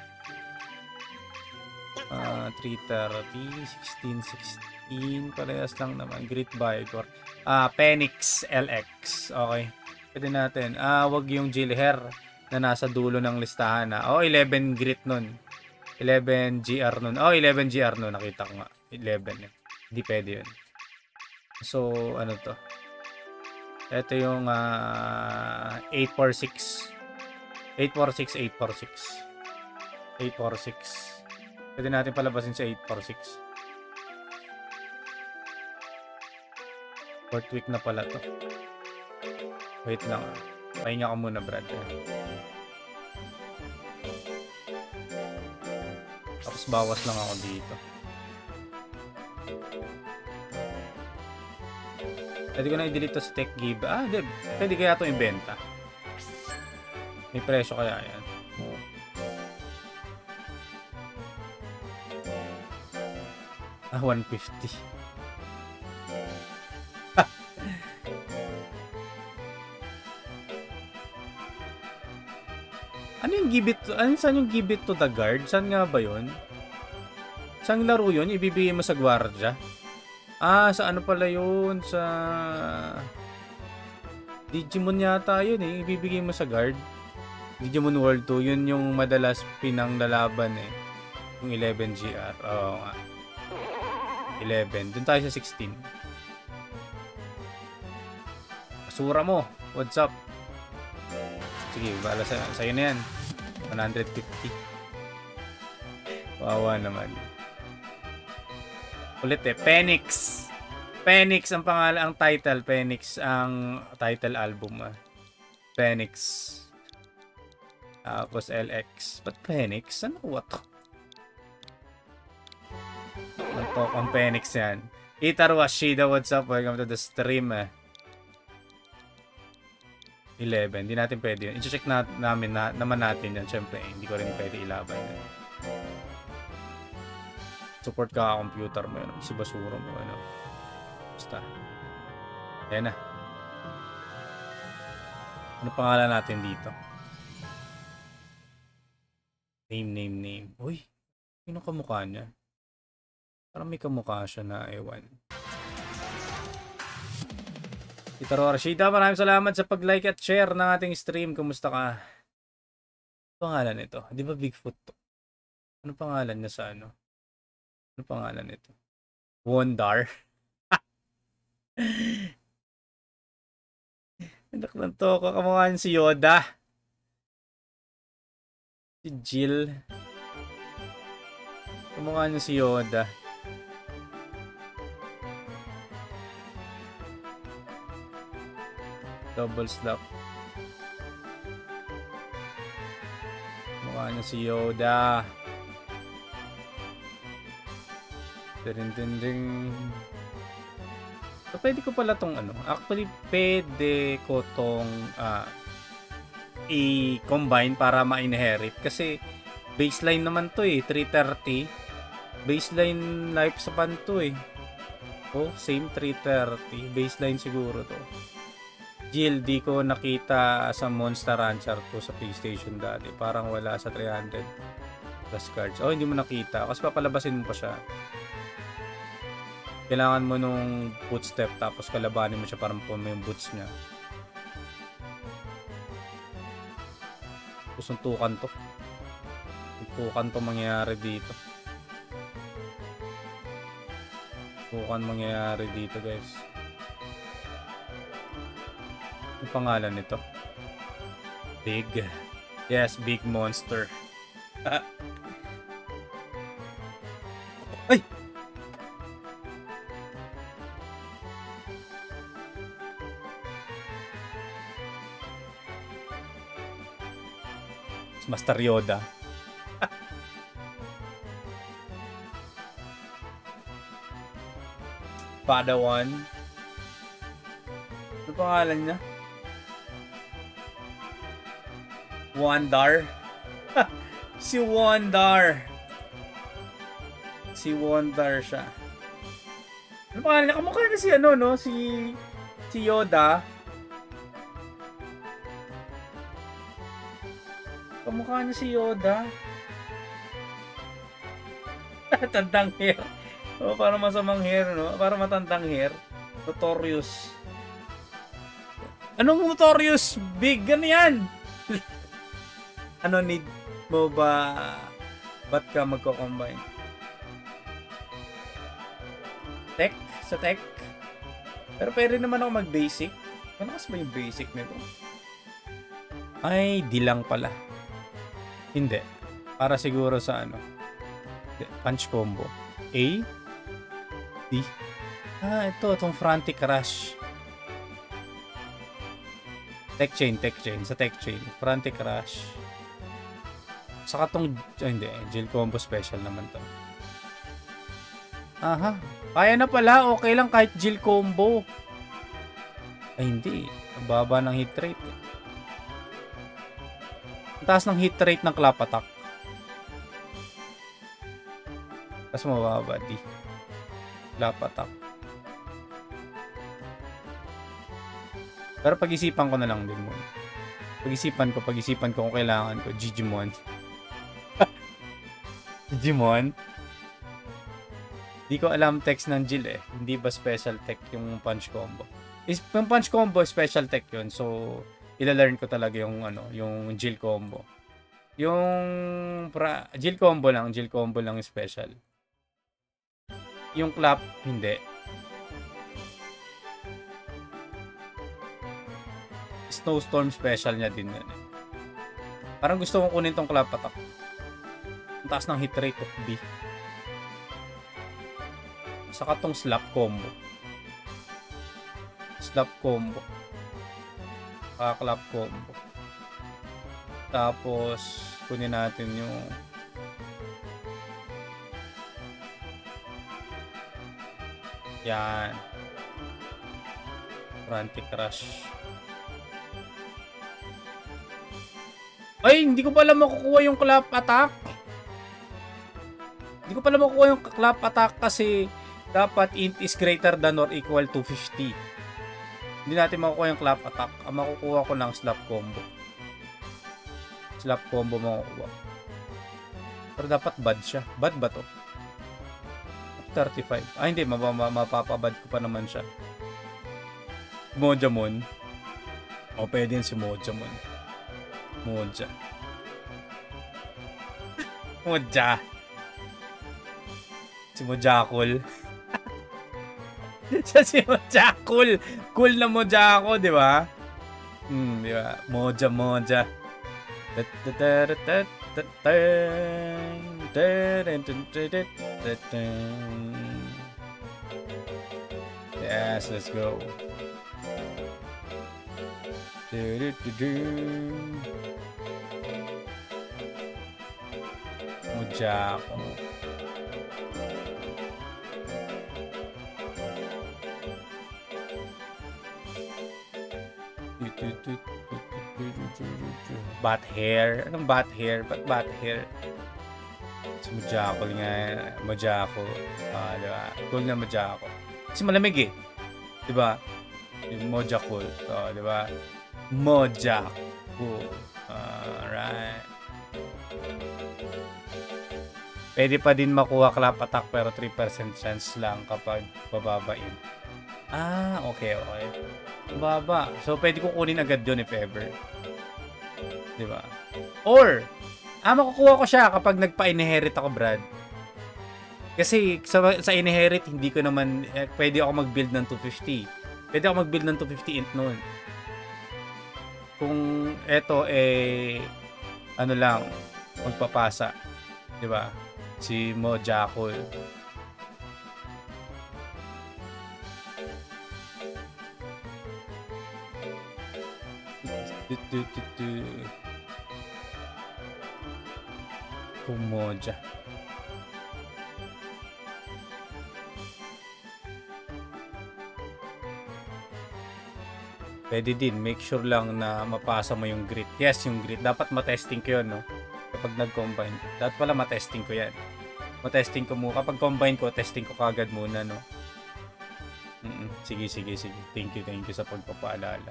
330, 16. Parehas lang naman. Great Vigor. Penix LX. Okay. Pwede natin. Wag yung Gilliher na nasa dulo ng listahan na. 11 grit nun. 11 GR nun. 11 GR nun. Nakita ko nga. 11 eh. Hindi pwede yun. So, ano to? Ito yung 846. 846. Pwede natin palabasin sa 846. Fourth week na pala to. Wait lang. Pahinga ka muna, Brad. Tapos bawas lang ako dito. Pwede ko na i-delete to sa tech give. Pwede kaya itong ibenta. May presyo kaya yan. 150. Ano yung give it to? Saan yung give it to the guard? Saan nga ba yun? Saan laro yun? Ibibigay mo sa gwardya? Sa ano pala yun? Sa Digimon yata yun eh. Ibibigay mo sa guard. Digimon World 2. Yun yung madalas pinang lalaban eh. Yung 11 GR. Oo nga. 11. Doon tayo sa 16. Asura mo. What's up? Sige, bala sa'yo na yan. 150. Wawa naman. Ulit eh. Penix. Penix ang pangalan, ang title. Penix ang title album. Penix. Tapos LX. Ba't Penix? Ano what? Nagtalk ang Penix yan. Itaru Ashida, what's up? Welcome to the stream. 11. Hindi natin pwede yun. I-check namin naman natin yan. Siyempre, hindi ko rin pwede ilaban yan. Support ka computer mo yun. Si basura mo. Ano. Basta. Ayan na. Ano pangalan natin dito? Name. Uy. Sino kamukha niya? Parang may kamukha siya na ewan. Itaro Rashida, maraming salamat sa pag-like at share ng ating stream. Kumusta ka? Ano pangalan nito? Di ba Bigfoot to? Ano pangalan niya sa ano? Ano pangalan nito? Wondar? Anak ng to, kakamukha niya si Yoda. Si Jill. Kamukha niya si Yoda. Double slap. Mukha niya si Yoda. Ding. So, pwede ko pala tong ano. Actually, pwede ko tong i-combine para ma-inherit. Kasi baseline naman to eh. 330. Baseline lifespan to eh. Oh, same 330. Baseline siguro to. Jill, di ko nakita sa Monster Rancher to sa PlayStation dati. Parang wala sa 300 plus cards. Oh, hindi mo nakita. Kasi papalabasin mo pa siya. Kailangan mo nung footstep tapos kalabanin mo siya para mapuno mo yung boots niya. Suntukan to. Suntukan to mangyayari dito. Suntukan mangyayari dito, guys. Ano pangalan nito? Big. Yes, big monster. Ay! Master Yoda. Padawan. Ano pangalan niya? Wondar. Si Wondar. Si Wondar siya. Ano pa nga? Kamukha na si ano, no? Si Yoda. Kamukha niya si Yoda. Tandang hair. Oh, parang masamang hair, no? Parang matandang hair. Notorious. Anong Notorious? Big, ano yan? Ano need mo ba? Ba't ka magko-combine? Tech? Sa tech? Pero pwede naman ako mag-basic. Malakas ba yung basic nito? Ay, di lang pala. Hindi. Para siguro sa ano. Punch combo. A. D. Ah, itong Frantic Rush. Tech chain. Sa tech chain. Frantic Rush. Saka tong, hindi, Jill combo special naman to. Aha. Kaya na pala. Okay lang kahit Jill combo. Ay, hindi. Ang baba ng hit rate. Ang taas ng hit rate ng clap attack. Tapos mababa, di. Clap attack. Pero pag-isipan ko na lang din muna. Pag-isipan ko kung kailangan ko. Digimon. Digimon? Di ko alam text ng Jill eh. Hindi ba special tech yung punch combo? Yung punch combo, special tech yun. So, ila-learn ko talaga yung ano, yung Jill combo. Yung Jill combo lang yung special. Yung clap, hindi. Snowstorm special niya din yun. Parang gusto kong kunin tong clap attack. Ang taas ng hit rate of B. Saka tong slap combo. Slap combo. Clap combo. Tapos, kunin natin yung yan. Frantic Rush. Ay, hindi ko pala makukuha yung clap attack. Hindi ko pala makukuha yung clap attack kasi dapat int is greater than or equal to 50. Hindi natin makukuha yung clap attack. Ang makukuha ko lang slap combo. Slap combo makukuha. Pero dapat bad siya. Bad ba to? 35. Ah, hindi. Mapapabad ko pa naman siya. Mojamon. O, pwede yun si Mojamon. Moja. Moja. Si Mojakul. Siya si Mojakul. Cool na Mojako, di ba? Di ba? Moja. Yes, let's go. Mojako. Bat hair? Anong bat hair? Ba't bat hair? Si Mojako nga. Mojako. Diba? Cool na Mojako. Kasi malamig eh. Diba? Yung Mojako. Diba? Mojako. Alright. Pwede pa din makuha clap attack pero 3% chance lang kapag bababain. Ah, okay. Baba. So, pwede ko kunin agad yun if ever. Diba? Or, makukuha ko siya kapag nagpa-inherit ako, Brad. Kasi sa inherit, hindi ko naman, pwede ako mag-build ng 250. Pwede ako mag-build ng 250 int noon. Kung eto ano lang, magpapasa. Diba? Si Mojako. Kumoja. Pwede din, make sure lang na mapasa mo yung grit. Yes, yung grit. Dapat matesting ko yun, no? Kapag nag-combine. Dapat pala matesting ko yan. Matesting ko muna. Kapag combine ko, testing ko kagad muna, no? Sige. Thank you sa pagpapaalala.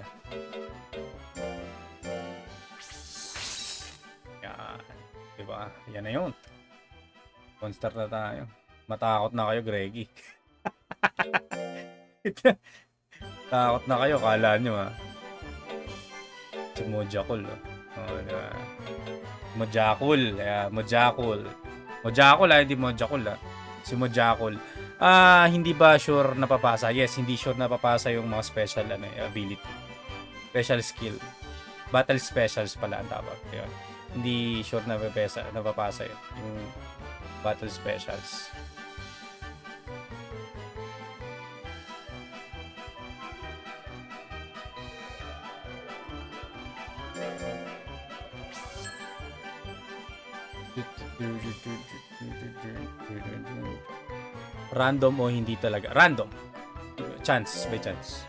Yan. Diba? Yan na yun. Monster na tayo. Matakot na kayo, Greggy. Takot na kayo, kala nyo ha. Si Mojakul. Diba? Mojakul. Mojakul hindi Mojakul ha. Si Mojakul. Hindi ba sure napapasa? Yes, hindi sure napapasa yung mga special ability. Special skill. Battle specials pala ang tawag. Yun. Hindi sure napapasa yun. Yung battle specials. Random o hindi talaga? Random. Chance, by chance.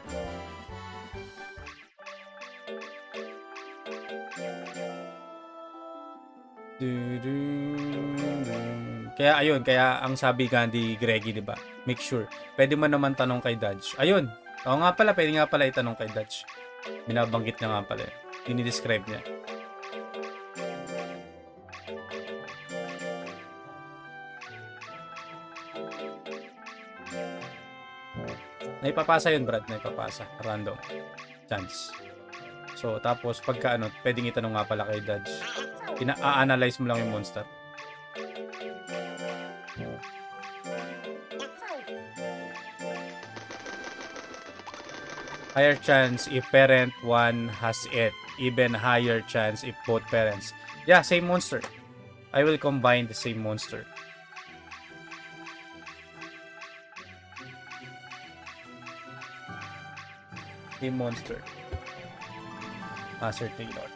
Kaya ang sabi nga ni Greggy, 'di ba? Make sure. Pwede mo naman tanong kay Dodge. Ayun. Oo nga pala, pwede nga pala itanong kay Dodge. Binabanggit niya nga pala. Dinidescribe niya. Naipapasa yun, Brad. Naipapasa. Random. Chance. So, tapos, pagka pwedeng itanong nga pala kay Dodge. Ina-analyze mo lang yung monster. Higher chance if parent 1 has it. Even higher chance if both parents. Yeah, same monster. I will combine the same monster. Same monster. Master Taylor.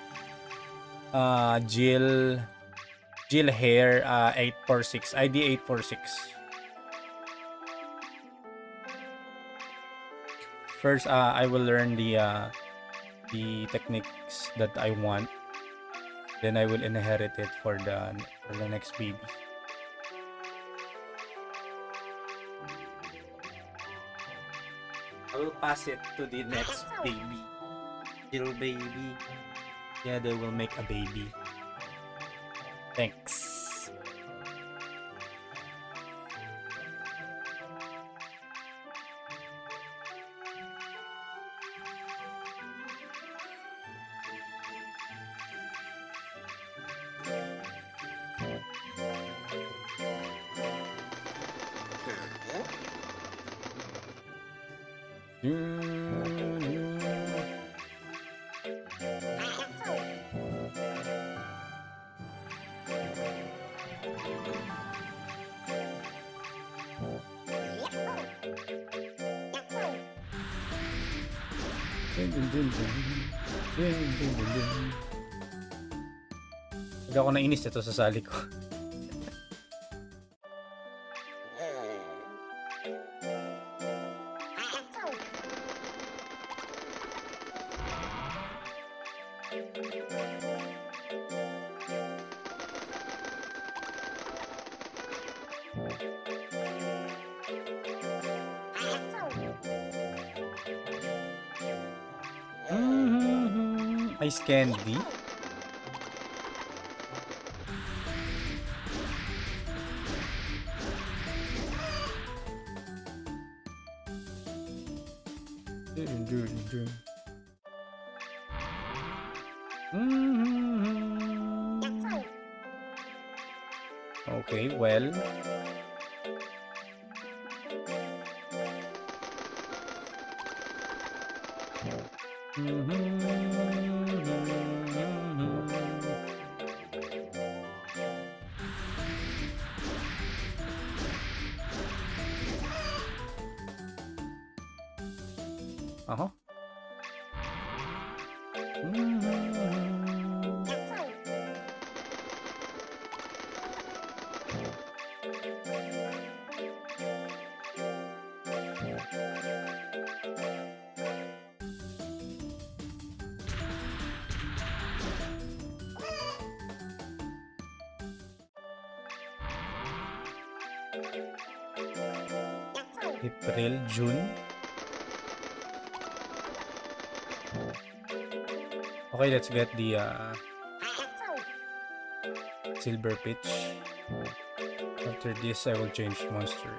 Jill Hare 846. ID 846. First, I will learn the techniques that I want. Then I will inherit it for the next baby. I will pass it to the next baby. Little baby. Yeah, they will make a baby. Thanks. Hindi ako nainis ito sa sali ko. Ice candy. Okay, well. Uh-huh. April, June. Okay, let's get the silver pitch. After this, I will change monster.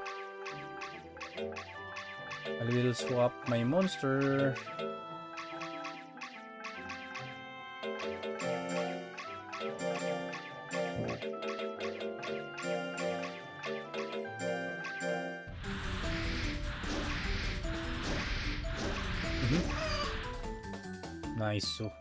I will swap my monster. Nice. So.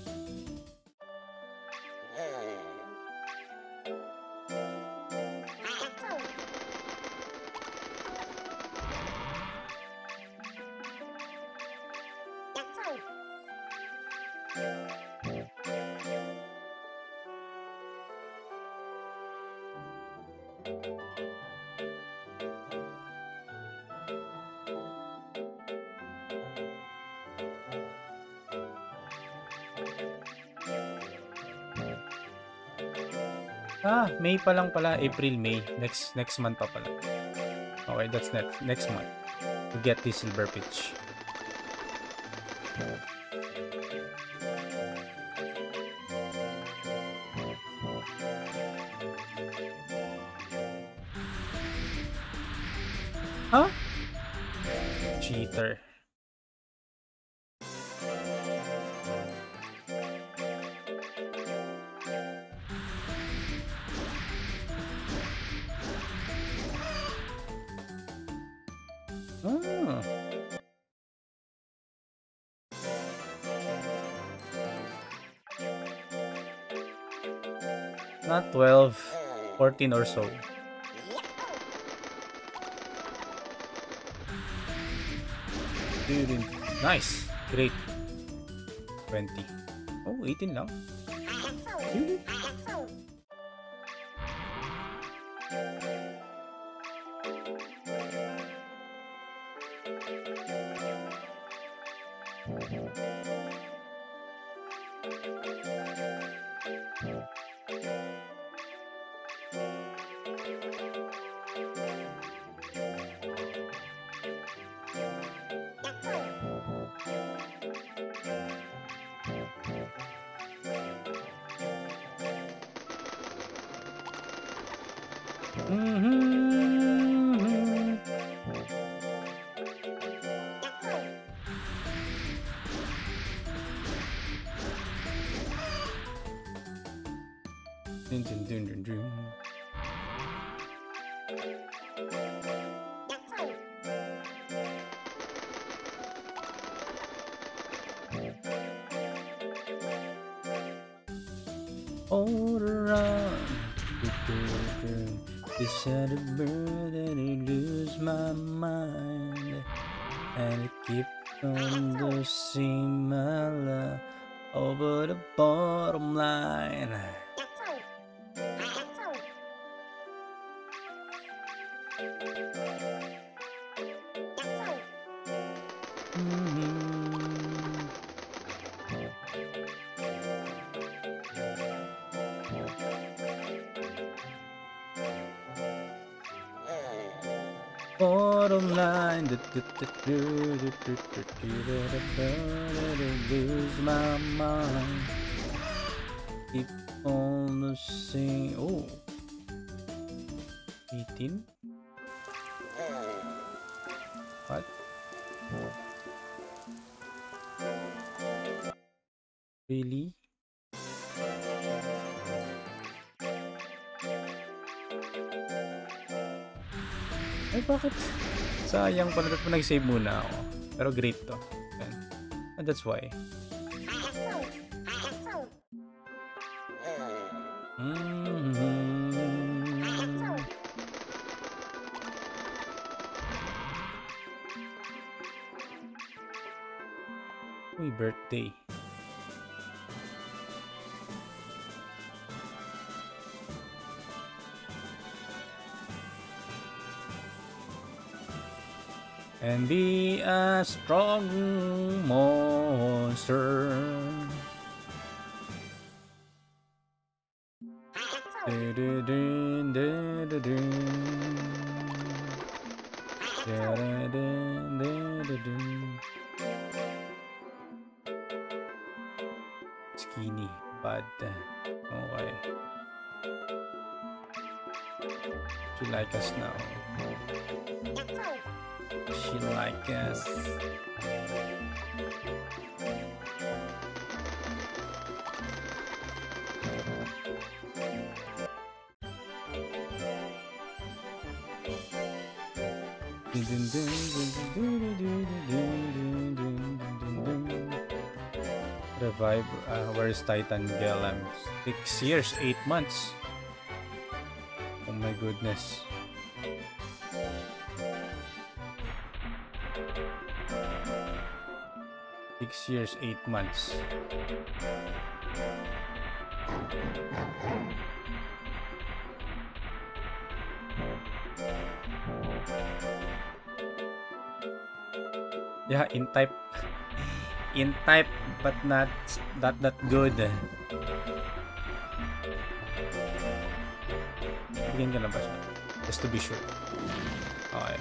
May pa lang pala. April, May. Next month pa pala. Okay, that's next month. To get this silver pitch. Huh? Cheater. Not 12, 14 or so. Nice. Great. 20. Oh, 18 lang. All around, this had a bird and I lose my mind, and I keep on losing my love over the bottom line. Bottom line, lose my mind. Keep on losing. Oh, 18. What? Really? Ay, bakit? Sayang pala. Dapat nag-save muna ako. Pero great to. And that's why. Uy, birthday. And be a strong monster. Skinny, bad. Okay. She like us now. She like us. Revive. Where's Titan Gelem? 6 years, 8 months. Oh my goodness. Six years, 8 months. Yeah, in type. In type, but not that good. Bigyan ka na ba siya? Just to be sure. Okay.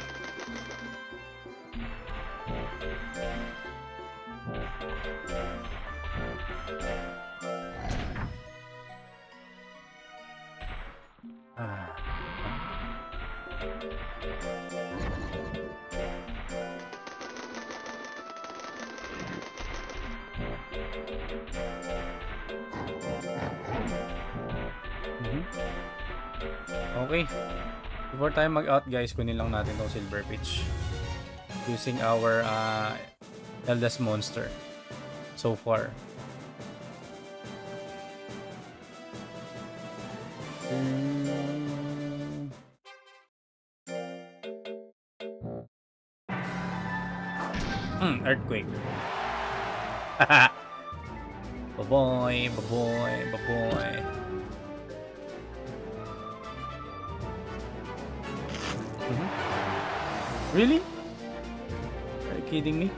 Okay. Before tayo mag-out guys, kunin lang natin tong silver pitch. Using our eldest monster so far. Earthquake. Baboy, baboy, baboy. Really? Are you kidding me?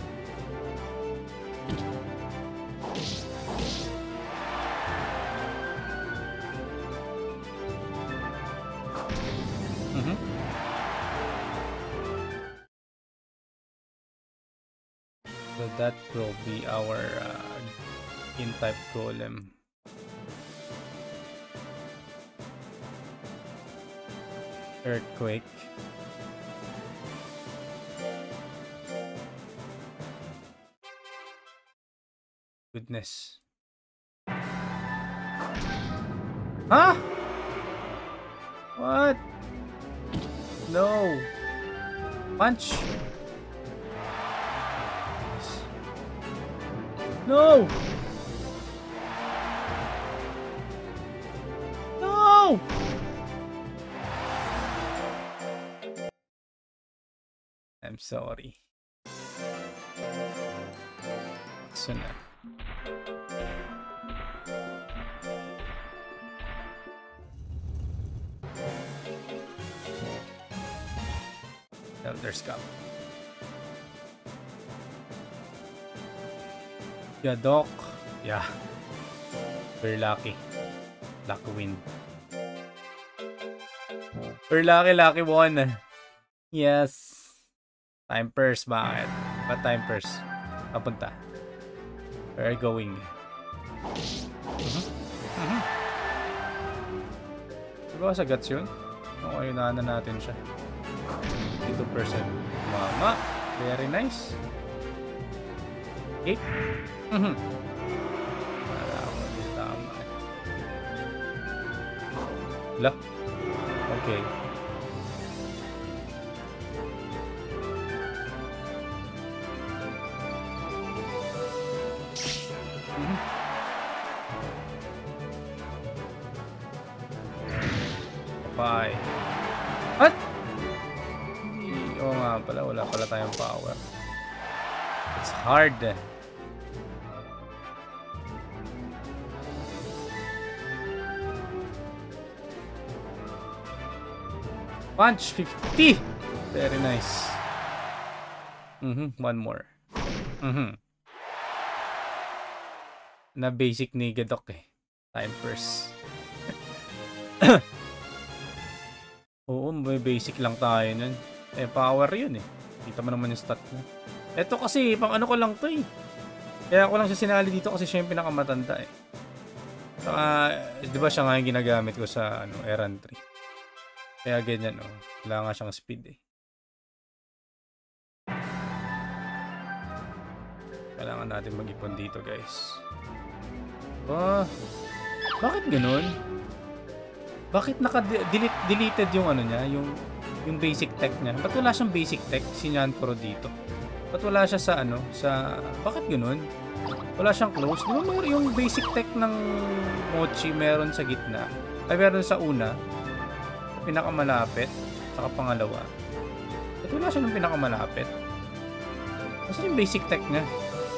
So that will be our in-type golem. Earthquake. Goodness. Huh? What? No. Punch. No. No. I'm sorry. So now. Elder Scum. Yeah, Doc. Yeah. We're lucky. Lucky win. We're lucky won. Yes. Time purse, bakit? Ba't time purse? Papunta. Where are you going? Diba sa guts yun? Okay, unahan na natin siya. 2%. Mama. Very nice. Okay. Wala ako din tama. Wala. Okay. Bye. What? Oo nga pala, wala pala tayong power. It's hard. Punch 50. Very nice. One more. Na basic ni Gadok eh. Time first. Oo, may basic lang tayo nun. Eh, power yun eh. Kita mo naman yung stat niya. Ito kasi, pang ano ko lang to eh. Kaya ako lang siya sinali dito kasi siya yung pinakamatanda eh. Saka, di ba siya nga yung ginagamit ko sa ano, Eran 3. Kaya ganyan oh. Wala nga siyang speed eh. Kailangan natin mag-ipon dito guys. Bakit ganun? Bakit naka-deleted yung ano niya, yung basic tech niya? Ba't wala siyang basic tech si Nyankoro dito? Ba't wala siya sa ano, sa bakit ganun? Wala siyang close. Di ba yung basic tech ng Mochi meron sa gitna? Ay meron sa una, pinakamalapit, saka pangalawa. Ba't wala siya ng pinakamalapit? Kasi yung basic tech niya?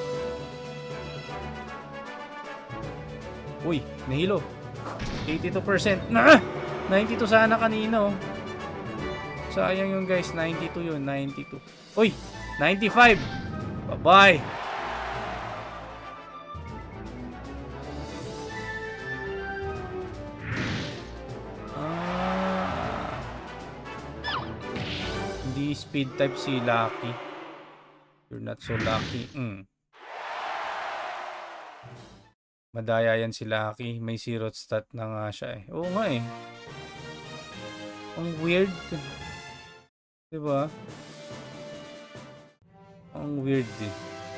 Uy, nahilo. 82%. Nah! 92 sana kanina oh. Sayang yung guys, 92 yun, 92. Uy, 95. Bye-bye. Hindi speed type si Lucky. You're not so lucky. Madaya yan si Lucky. May zero stat na nga siya eh. Oo nga eh. Ang weird. Diba? Ang weird eh.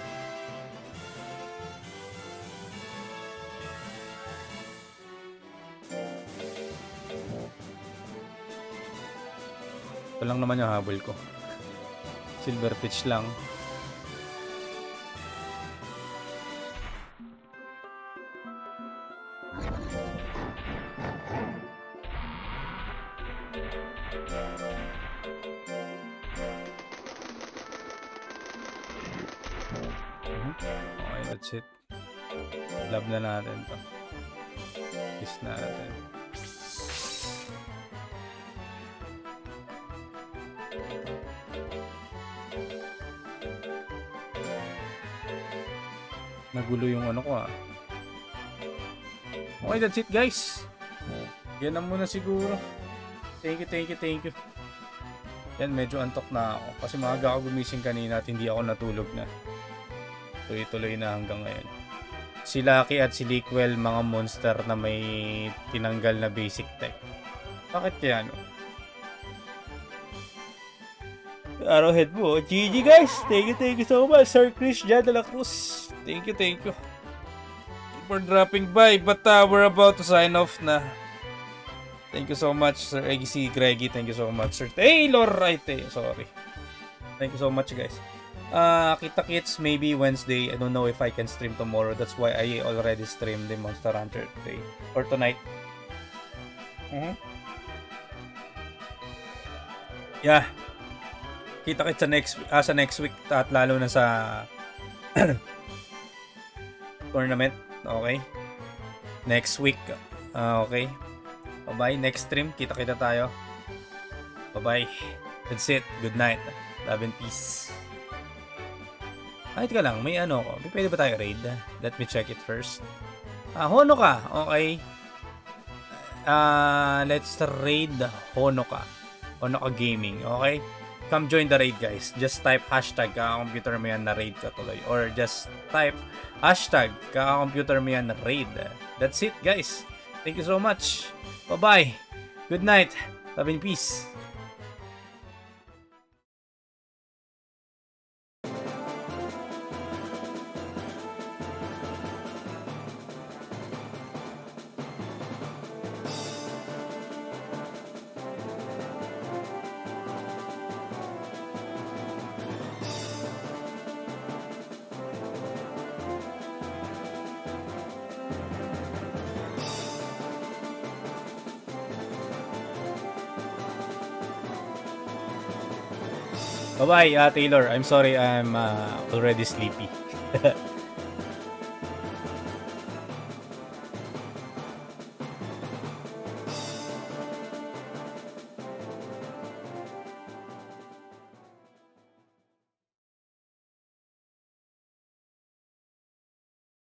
Ito lang naman yung habol ko. Silver pitch lang. Okay, that's it. Love na natin to. Kiss natin. Nagulo yung ano ko ah. Okay, that's it guys. Yan na muna siguro. Thank you. Yan, medyo antok na ako. Kasi maaga ako gumising kanina at hindi ako natulog na. Tuloy-tuloy na hanggang ngayon. Si Lucky at si Liquel, mga monster na may tinanggal na basic tech. Bakit kaya no? Arrowhead mo. GG guys! Thank you so much, Sir Chris Jan de la Cruz. Thank you. Thank you for dropping by. But we're about to sign off na. Thank you so much, Sir AC Greggy. Thank you so much, Sir Taylor. Sorry. Thank you so much, guys. Kita-kits maybe Wednesday. I don't know if I can stream tomorrow. That's why I already streamed the Monster Hunter today or tonight. Yeah. Kita-kits sa next week at lalo na sa tournament. Okay. Next week. Okay. Bye-bye. Next stream. Kita-kita tayo. Bye-bye. That's it. Good night. Love and peace. Kahit ka lang, may ano ko. Pwede ba tayo raid? Let me check it first. Honoka. Okay. Let's raid Honoka. Honoka Gaming. Okay. Come join the raid, guys. Just type hashtag kaka-computer mo yan na raid ka tuloy. Or just type hashtag kaka-computer mo yan na raid. That's it, guys. Thank you so much. Bye-bye. Good night. Love and peace. Bye-bye, Taylor. I'm sorry, I'm already sleepy.